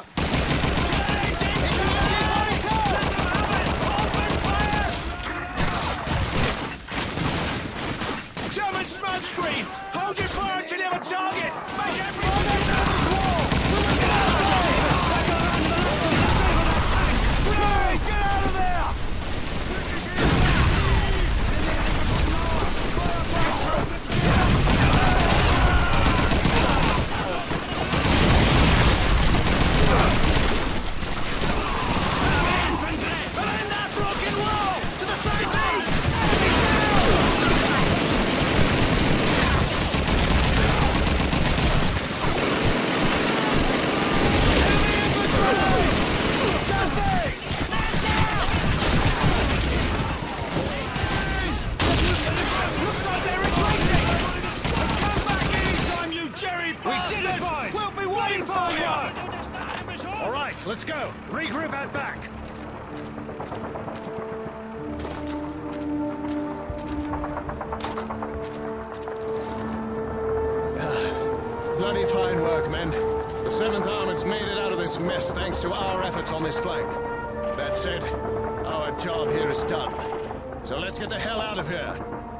German smoke screen! Hold your fire until you have a target! Make everyone down this wall! Ray, get out of there! Behind that broken wall! To the southeast! All right, let's go. Regroup at back. Bloody fine work, men. The seventh Armored's made it out of this mess thanks to our efforts on this flank. That said, our job here is done. So let's get the hell out of here.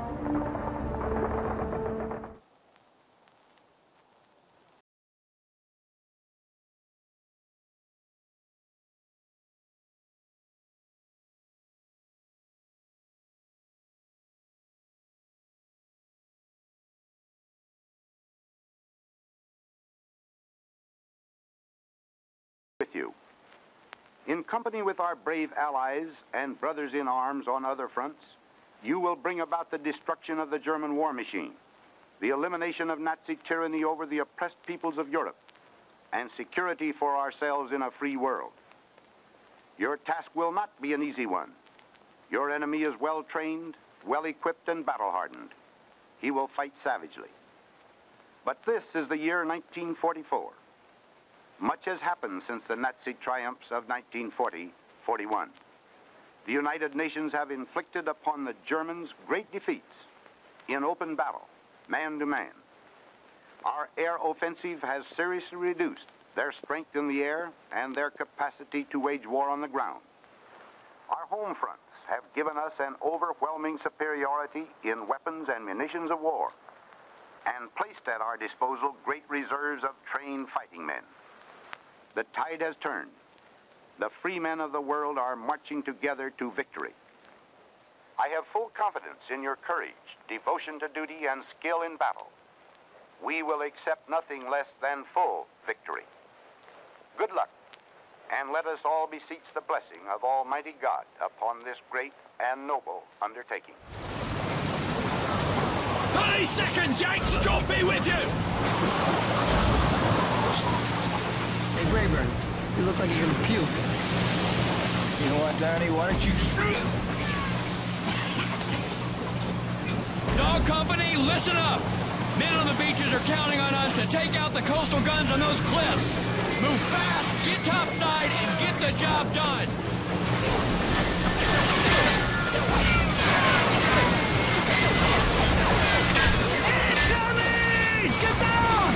With you. In company with our brave allies and brothers in arms on other fronts, you will bring about the destruction of the German war machine, the elimination of Nazi tyranny over the oppressed peoples of Europe, and security for ourselves in a free world. Your task will not be an easy one. Your enemy is well trained, well equipped, and battle hardened. He will fight savagely. But this is the year nineteen forty-four. Much has happened since the Nazi triumphs of nineteen forty forty-one. the United Nations have inflicted upon the Germans great defeats in open battle, man to man. Our air offensive has seriously reduced their strength in the air and their capacity to wage war on the ground. Our home fronts have given us an overwhelming superiority in weapons and munitions of war, and placed at our disposal great reserves of trained fighting men. The tide has turned. The free men of the world are marching together to victory. I have full confidence in your courage, devotion to duty, and skill in battle. We will accept nothing less than full victory. Good luck, and let us all beseech the blessing of Almighty God upon this great and noble undertaking. thirty seconds, Yanks! God be with you! Hey, Rayburn, you look like you're gonna puke. You know what, Danny? Why don't you... Dog Company, listen up! Men on the beaches are counting on us to take out the coastal guns on those cliffs. Move fast, get topside, and get the job done. Incoming! Get down!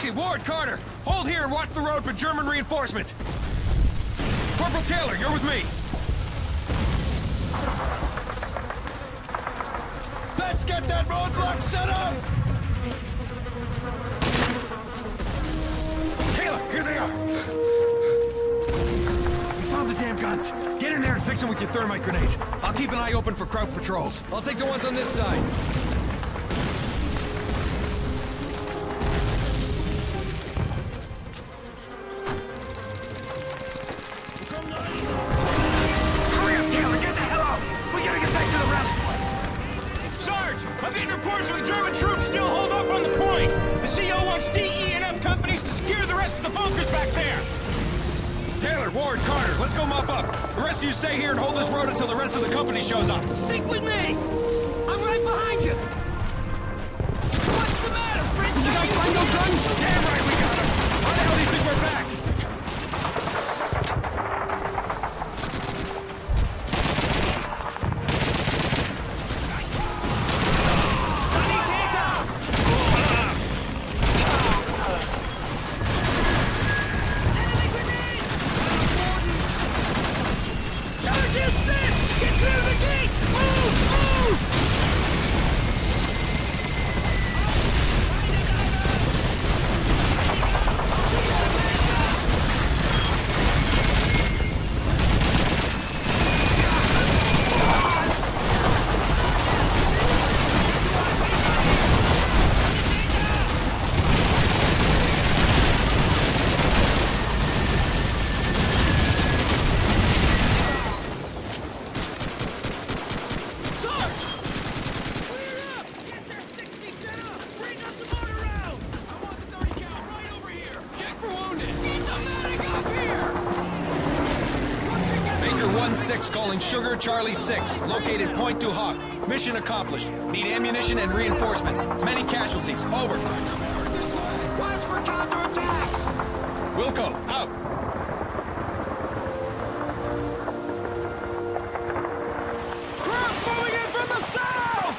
Okay, Ward, Carter, hold here and watch the road for German reinforcements. Corporal Taylor, you're with me. Let's get that roadblock set up! Taylor, here they are! We found the damn guns. Get in there and fix them with your thermite grenades. I'll keep an eye open for Kraut patrols. I'll take the ones on this side. Hurry up, Taylor! Get the hell out! We gotta get back to the rally point! Sarge! I'm getting reports of the German troops still holed up on the point! The C O wants D E and F companies to secure the rest of the bunkers back there! Taylor, Ward, Carter, let's go mop up. The rest of you stay here and hold this road until the rest of the company shows up. Stick with me! I'm right behind you! What's the matter, French? Did you guys find those guns? Damn right we got them! How the hell do you think we're back? six calling Sugar Charlie six, located Point du Hoc. Mission accomplished. Need ammunition and reinforcements. Many casualties. Over. Watch for counterattacks! Wilco, out. Crowds moving in from the south!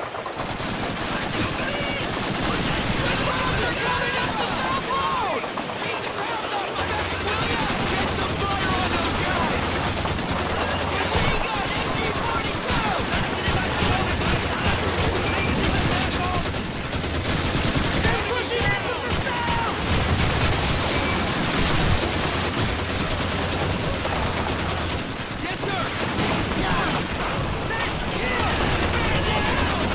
Crowds are coming up the south road! Keep the crowds up! William, get some fire on those guys! Machine gun, M G forty-two! They're pushing in from the south! Yes, sir! Yeah! That's the kill! Man down!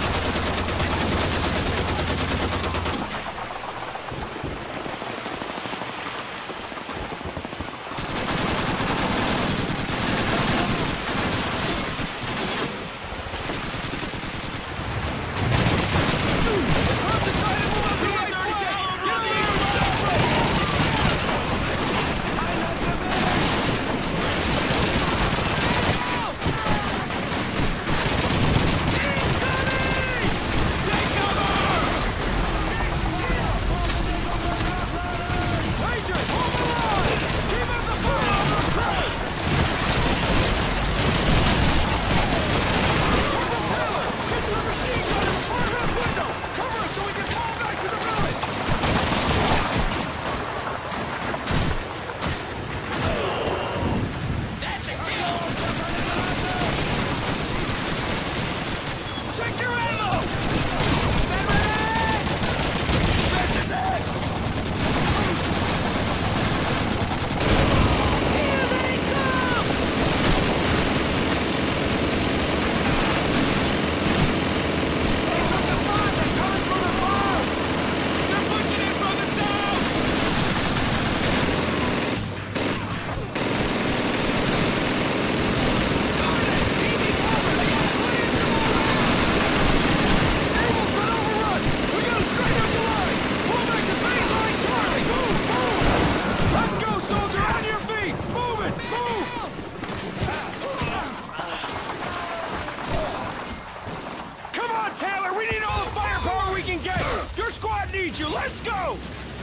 Let's go!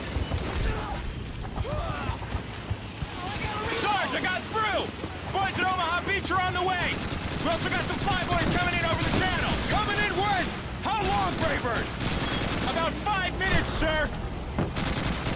Sarge, I got through! Boys at Omaha Beach are on the way! We also got some flyboys coming in over the channel! Coming in when? How long, Braybird? About five minutes, sir!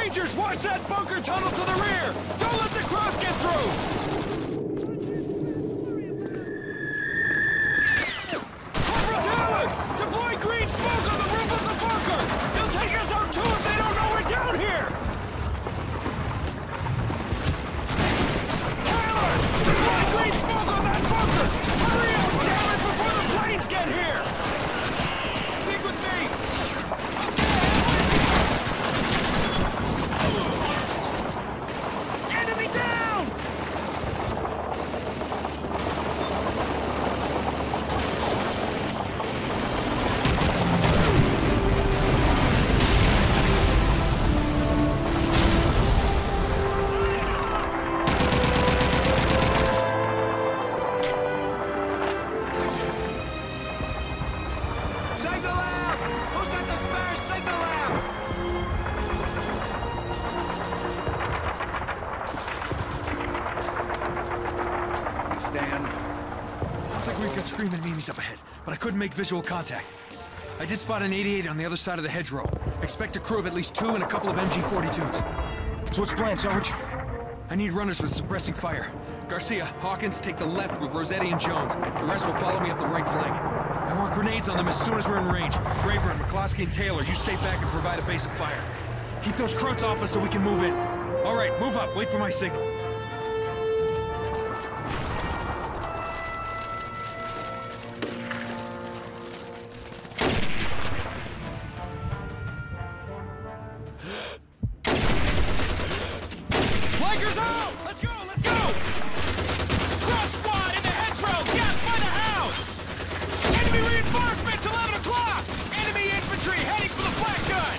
Rangers, watch that bunker tunnel to the rear! Don't let the Krauts get through! Corporal Taylor! Deploy green smoke on the roof of the bunker! They'll take us out too if they don't know we're down here! Taylor! Deploy green smoke on that bunker! Hurry up, damn it, before the planes get here! Stick with me! Enemy down! Signal out! Who's got the spare signal out? Stand. Sounds like we've got screaming enemies up ahead, but I couldn't make visual contact. I did spot an eighty-eight on the other side of the hedgerow. Expect a crew of at least two and a couple of M G forty-twos. So what's the plan, Sarge? I need runners with suppressing fire. Garcia, Hawkins, take the left with Rossetti and Jones. The rest will follow me up the right flank. I want grenades on them as soon as we're in range. Rayburn, McCloskey, and Taylor, you stay back and provide a base of fire. Keep those Krauts off us so we can move in. All right, move up. Wait for my signal. Flankers out! Let's go! Let's go! Kraut squad in the hedgerow! Gas by the house! Enemy reinforcements! eleven o'clock! Enemy infantry heading for the flak gun!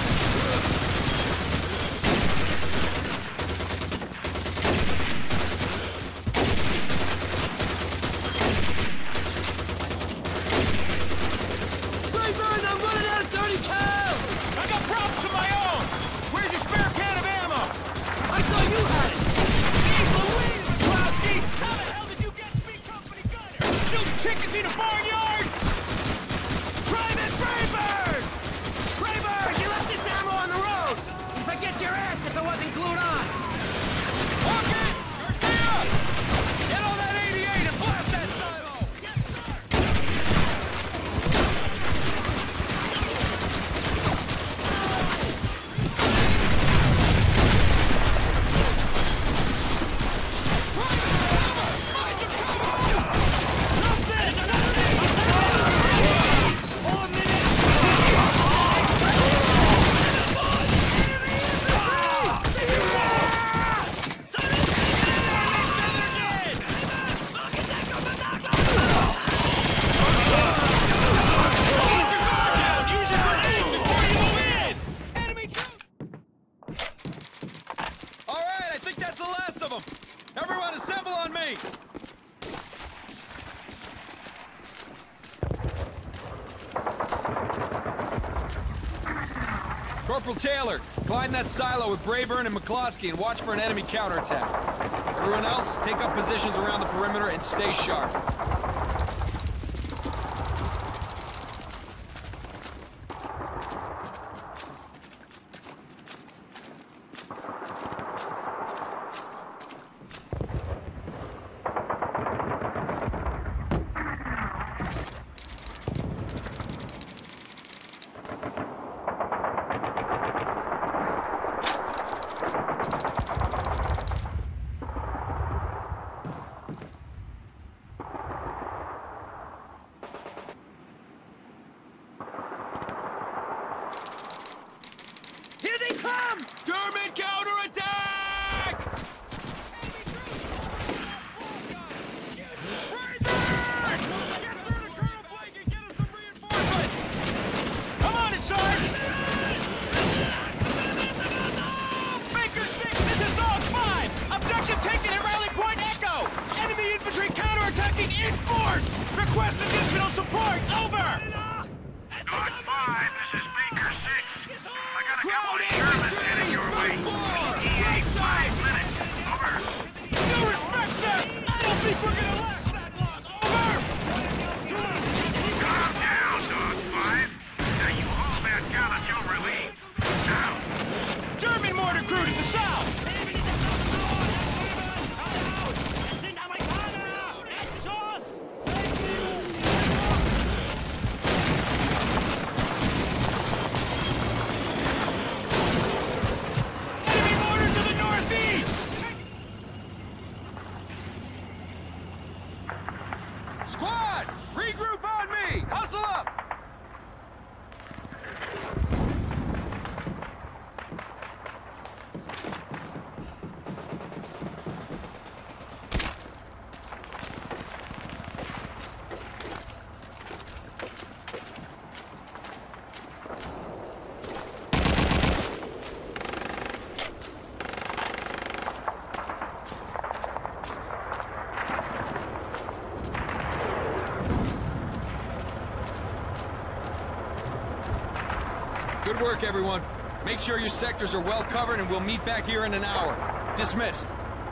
Rayburn, I'm running out of thirty cal! I got problems of my own! Where's your spare can of ammo? I thought you had it! Jeez Louise, McCloskey! How the hell did you get to be company gunner? Shooting chickens in a barnyard? Private Rayburn! Rayburn, you left this ammo on the road! You'd forget your ass if it wasn't glued on! Hawkins! Garcia! Get on that eighty-eight and blast that silo! Yes, sir! All right, I think that's the last of them. Everyone assemble on me. Corporal Taylor, climb that silo with Rayburn and McCloskey and watch for an enemy counterattack. Everyone else, take up positions around the perimeter and stay sharp. Here they come! German counterattack! Come on, it, Sarge! Baker six, this is Dog five! Objective taken at Rally Point Echo! Enemy infantry counterattacking in force! Request additional support, over! Dog five, this is Baker six. I got a couple of Shermans heading your way. Good work, everyone. Make sure your sectors are well covered and we'll meet back here in an hour. Dismissed.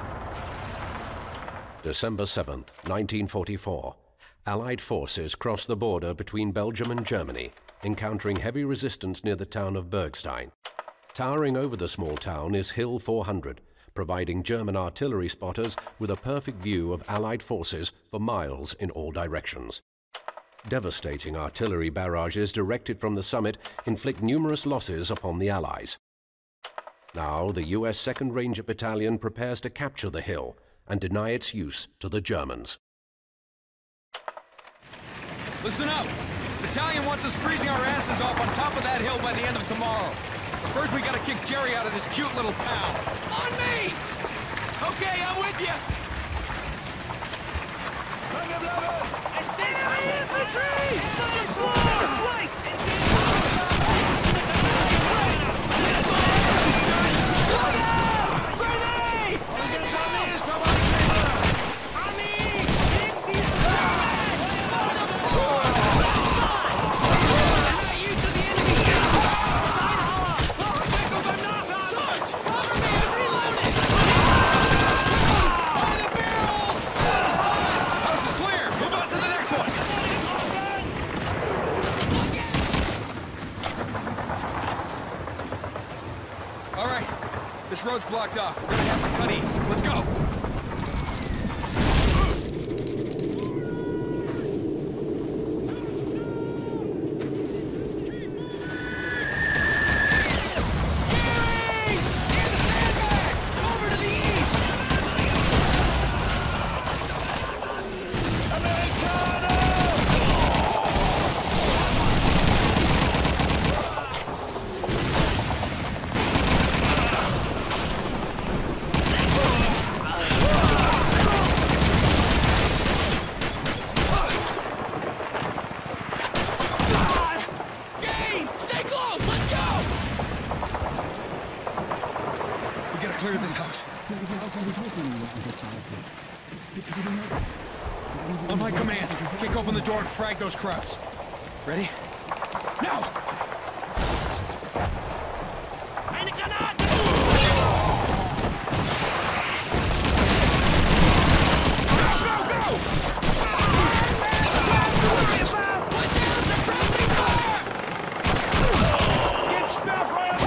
December seventh, nineteen forty-four. Allied forces crossed the border between Belgium and Germany, encountering heavy resistance near the town of Bergstein. Towering over the small town is Hill four hundred, providing German artillery spotters with a perfect view of Allied forces for miles in all directions. Devastating artillery barrages directed from the summit inflict numerous losses upon the Allies. Now the U S second Ranger Battalion prepares to capture the hill and deny its use to the Germans. Listen up! Battalion wants us freezing our asses off on top of that hill by the end of tomorrow. But first we gotta kick Jerry out of this cute little town. On me! Okay, I'm with you! Enemy infantry! First floor! Right! This road's blocked off. We're gonna have to cut east. Let's go! Clear this house. On my command, kick open the door and frag those krauts. Ready? Now! Eine Granate! Go, go! Get Spellfire!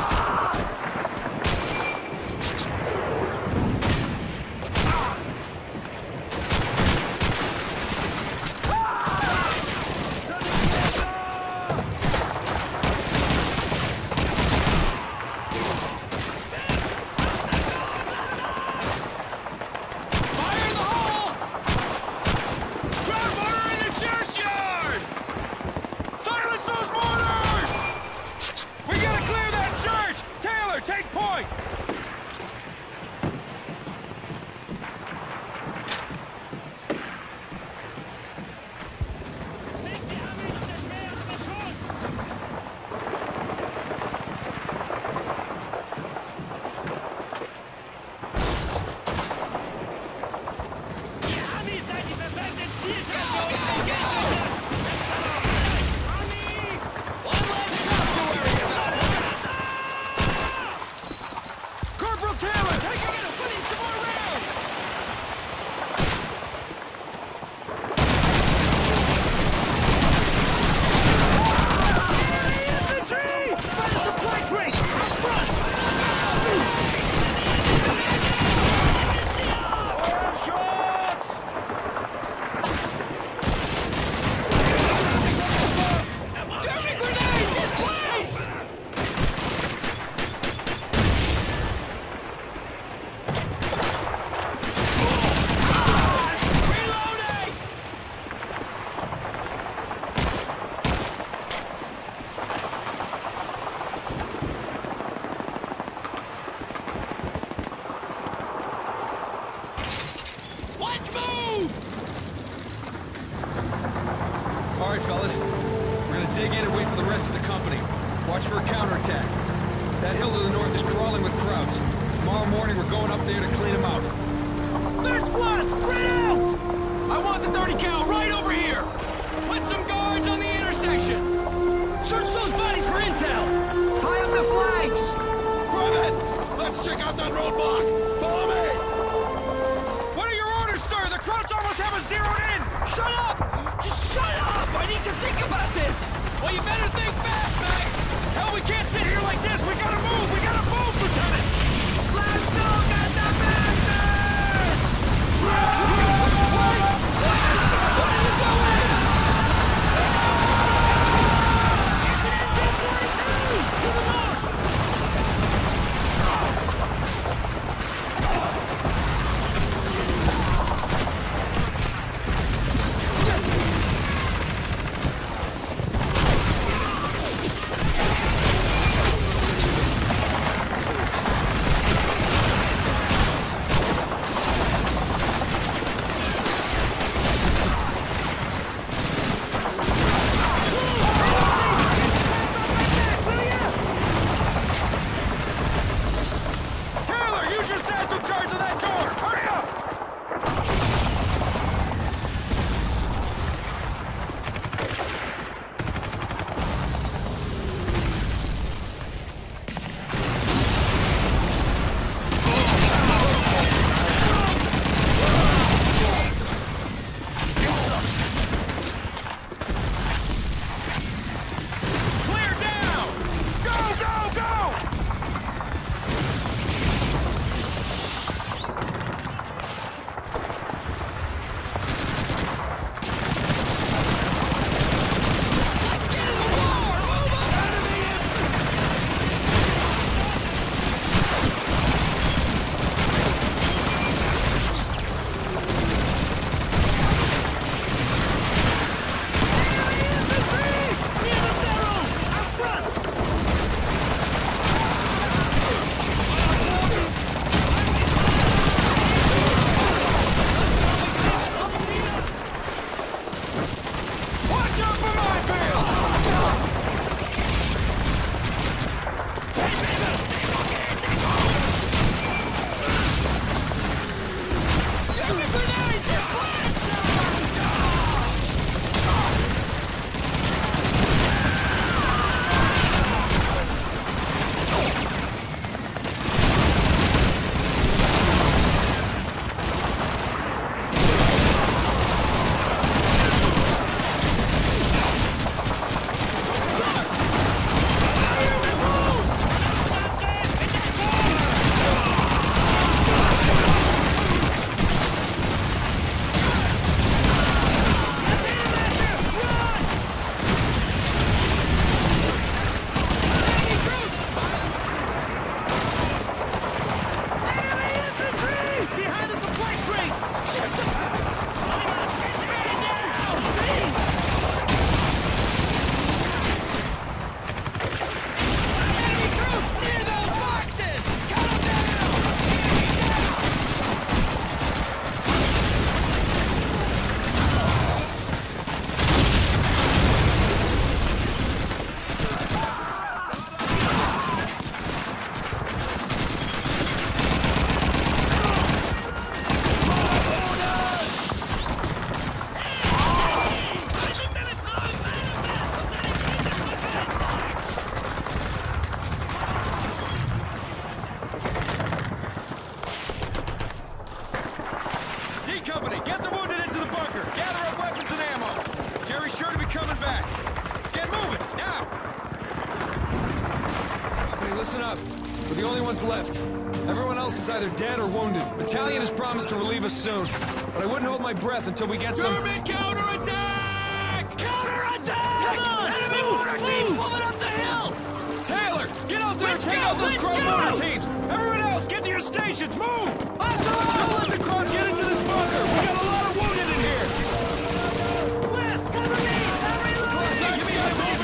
All right, fellas. We're gonna dig in and wait for the rest of the company. Watch for a counterattack. That hill to the north is crawling with krauts. Tomorrow morning, we're going up there to clean them out. Third squad, spread out! I want the thirty cal right over here! Put some guards on the intersection! Search those bodies for intel! tanks! Right then, let's check out that roadblock! Follow me! What are your orders, sir? The Krauts almost have us zeroed in! Shut up! Just shut up! I need to think about this! Well, you better think fast, Mac! Hell, we can't sit here like this! We gotta move! We gotta move, Lieutenant! Let's go get the bastards! Wait! Where are you going? It's an N ten forty-two! To the north! We're the only ones left. Everyone else is either dead or wounded. Battalion has promised to relieve us soon, but I wouldn't hold my breath until we get some... German counterattack! Counterattack! Come on! Enemy mortar teams moving up the hill! Taylor, get out there Let's and take go, out those let's Crow go! mortar teams! Everyone else, get to your stations! Move! Let's go! Don't let the Crows get into this bunker! We got a lot of wounded in here! West, cover me! I'm reloading! Now, give me a move!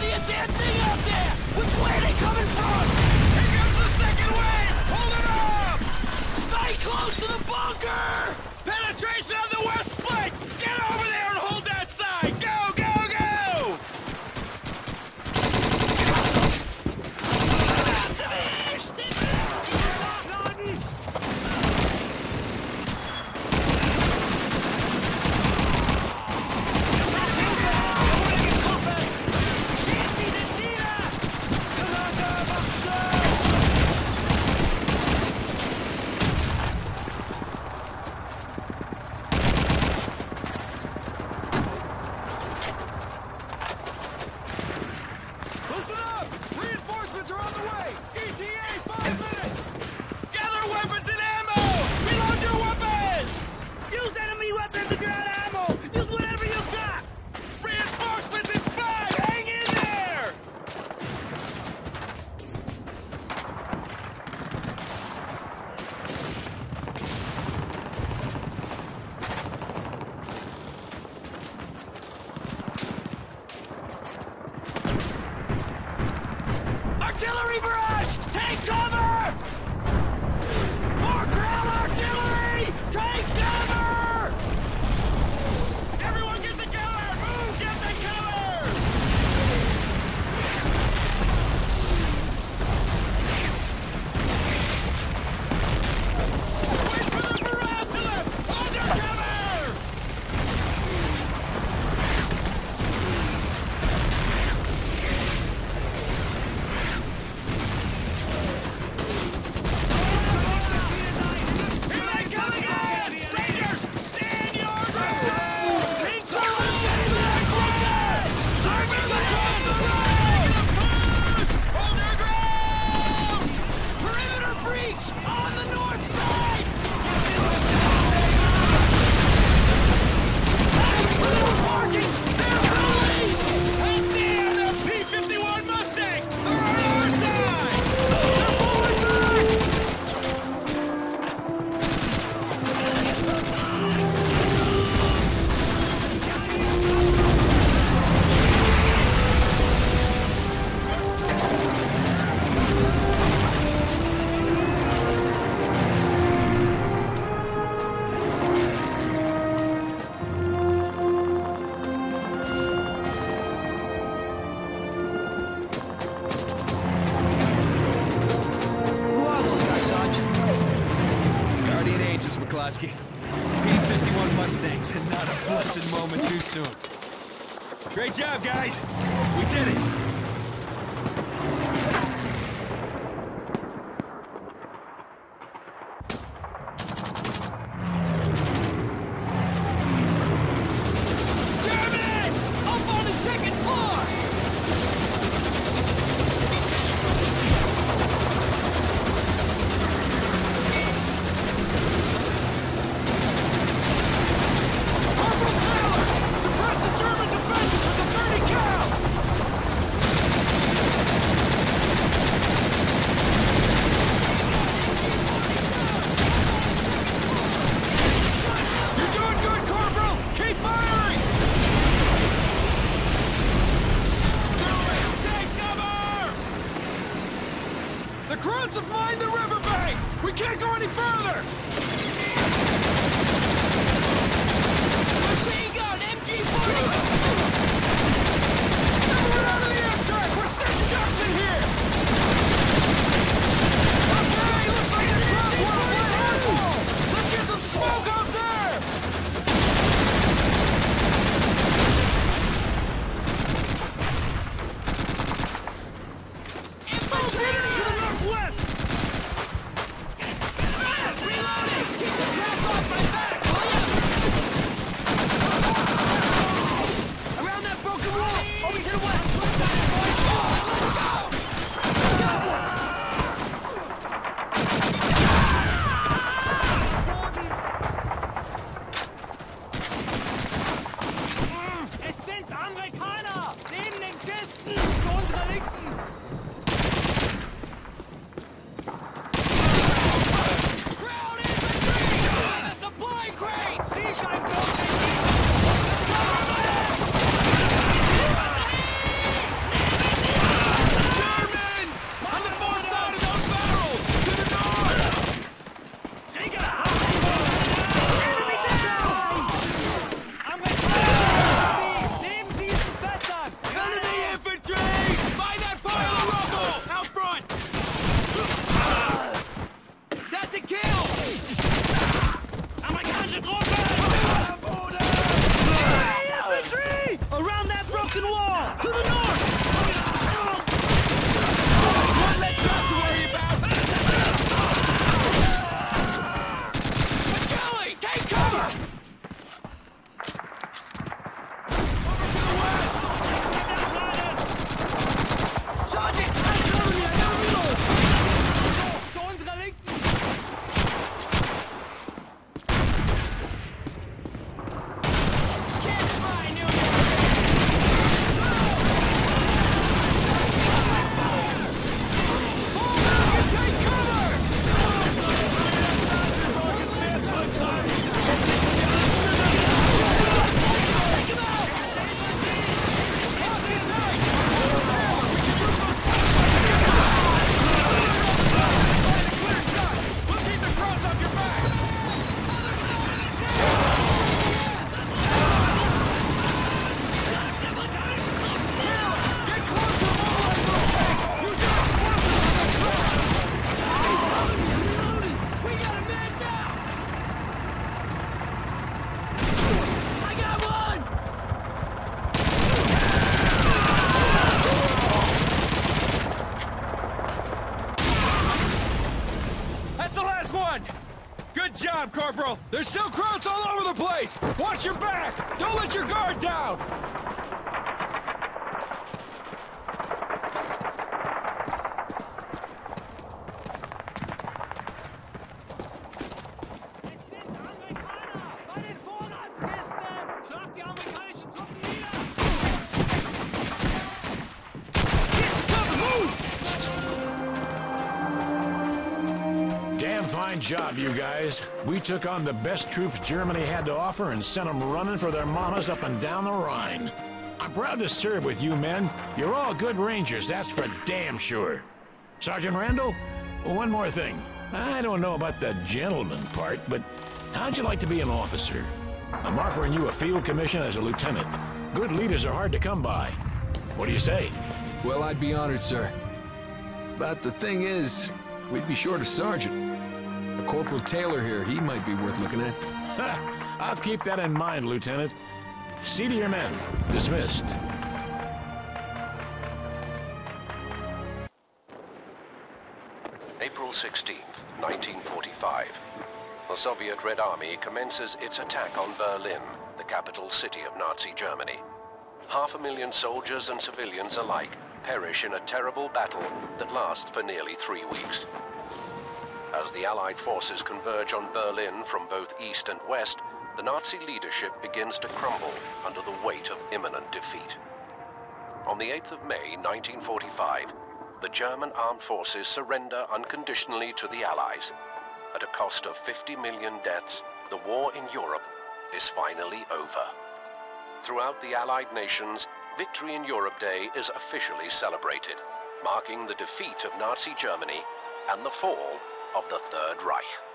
see a damn thing out there! Which way are they coming from? Here comes the second wave! Hold it off! Stay close to the bunker! Penetration on the west flank! Get over there and hold that side! Go, go, go! Listen up! Reinforcements are on the way! E T A, five minutes! Gather weapons and ammo! Reload your weapons! Use enemy weapons if you're out of ammo! Use whatever you got! Reinforcements in five! Hang in there! Artillery barrage! Take cover! More ground artillery! Take cover! Everyone get together! Move! Get together! Wait for the barrage to lift! Hold your cover! Here they come again! Rangers, stand your ground! Inside! Targets across the road! Push! Hold your ground! Perimeter breach on the north side! Those markings! They're police! Out there! They're P fifty-one Mustangs! They're on our side! They're falling back! Who are those guys, Sarge? Guardian Angels, McCloskey. P fifty-one Mustangs, and not a blessed moment too soon. Great job, guys! We did it! German! Up on the second floor! Corporal Taylor! Suppress the German defenses with the thirty cal! You're doing good, Corporal! Keep firing! Take cover! The Krauts have mined the riverbank! We can't go any further! Machine gun, M G forty! Everyone out of the air track! We're setting ducks in here! Okay, looks like the Krauts want to play hardball! Let's get some smoke up there! Smoke's heading to the northwest! Smash! Reloading! Keep Watch your back! Don't let your guard down! Fine job, you guys. We took on the best troops Germany had to offer and sent them running for their mamas up and down the Rhine. I'm proud to serve with you men. You're all good rangers, that's for damn sure. Sergeant Randall, one more thing. I don't know about the gentleman part, but how'd you like to be an officer? I'm offering you a field commission as a lieutenant. Good leaders are hard to come by. What do you say? Well, I'd be honored, sir. But the thing is, we'd be short a sergeant. Corporal Taylor here, he might be worth looking at. I'll keep that in mind, Lieutenant. See to your men. Dismissed. April sixteenth, nineteen forty-five. The Soviet Red Army commences its attack on Berlin, the capital city of Nazi Germany. Half a million soldiers and civilians alike perish in a terrible battle that lasts for nearly three weeks. As the Allied forces converge on Berlin from both east and west, the Nazi leadership begins to crumble under the weight of imminent defeat. On the eighth of May, nineteen forty-five, the German armed forces surrender unconditionally to the Allies. At a cost of fifty million deaths, the war in Europe is finally over. Throughout the Allied nations, Victory in Europe Day is officially celebrated, marking the defeat of Nazi Germany and the fall of the Third Reich.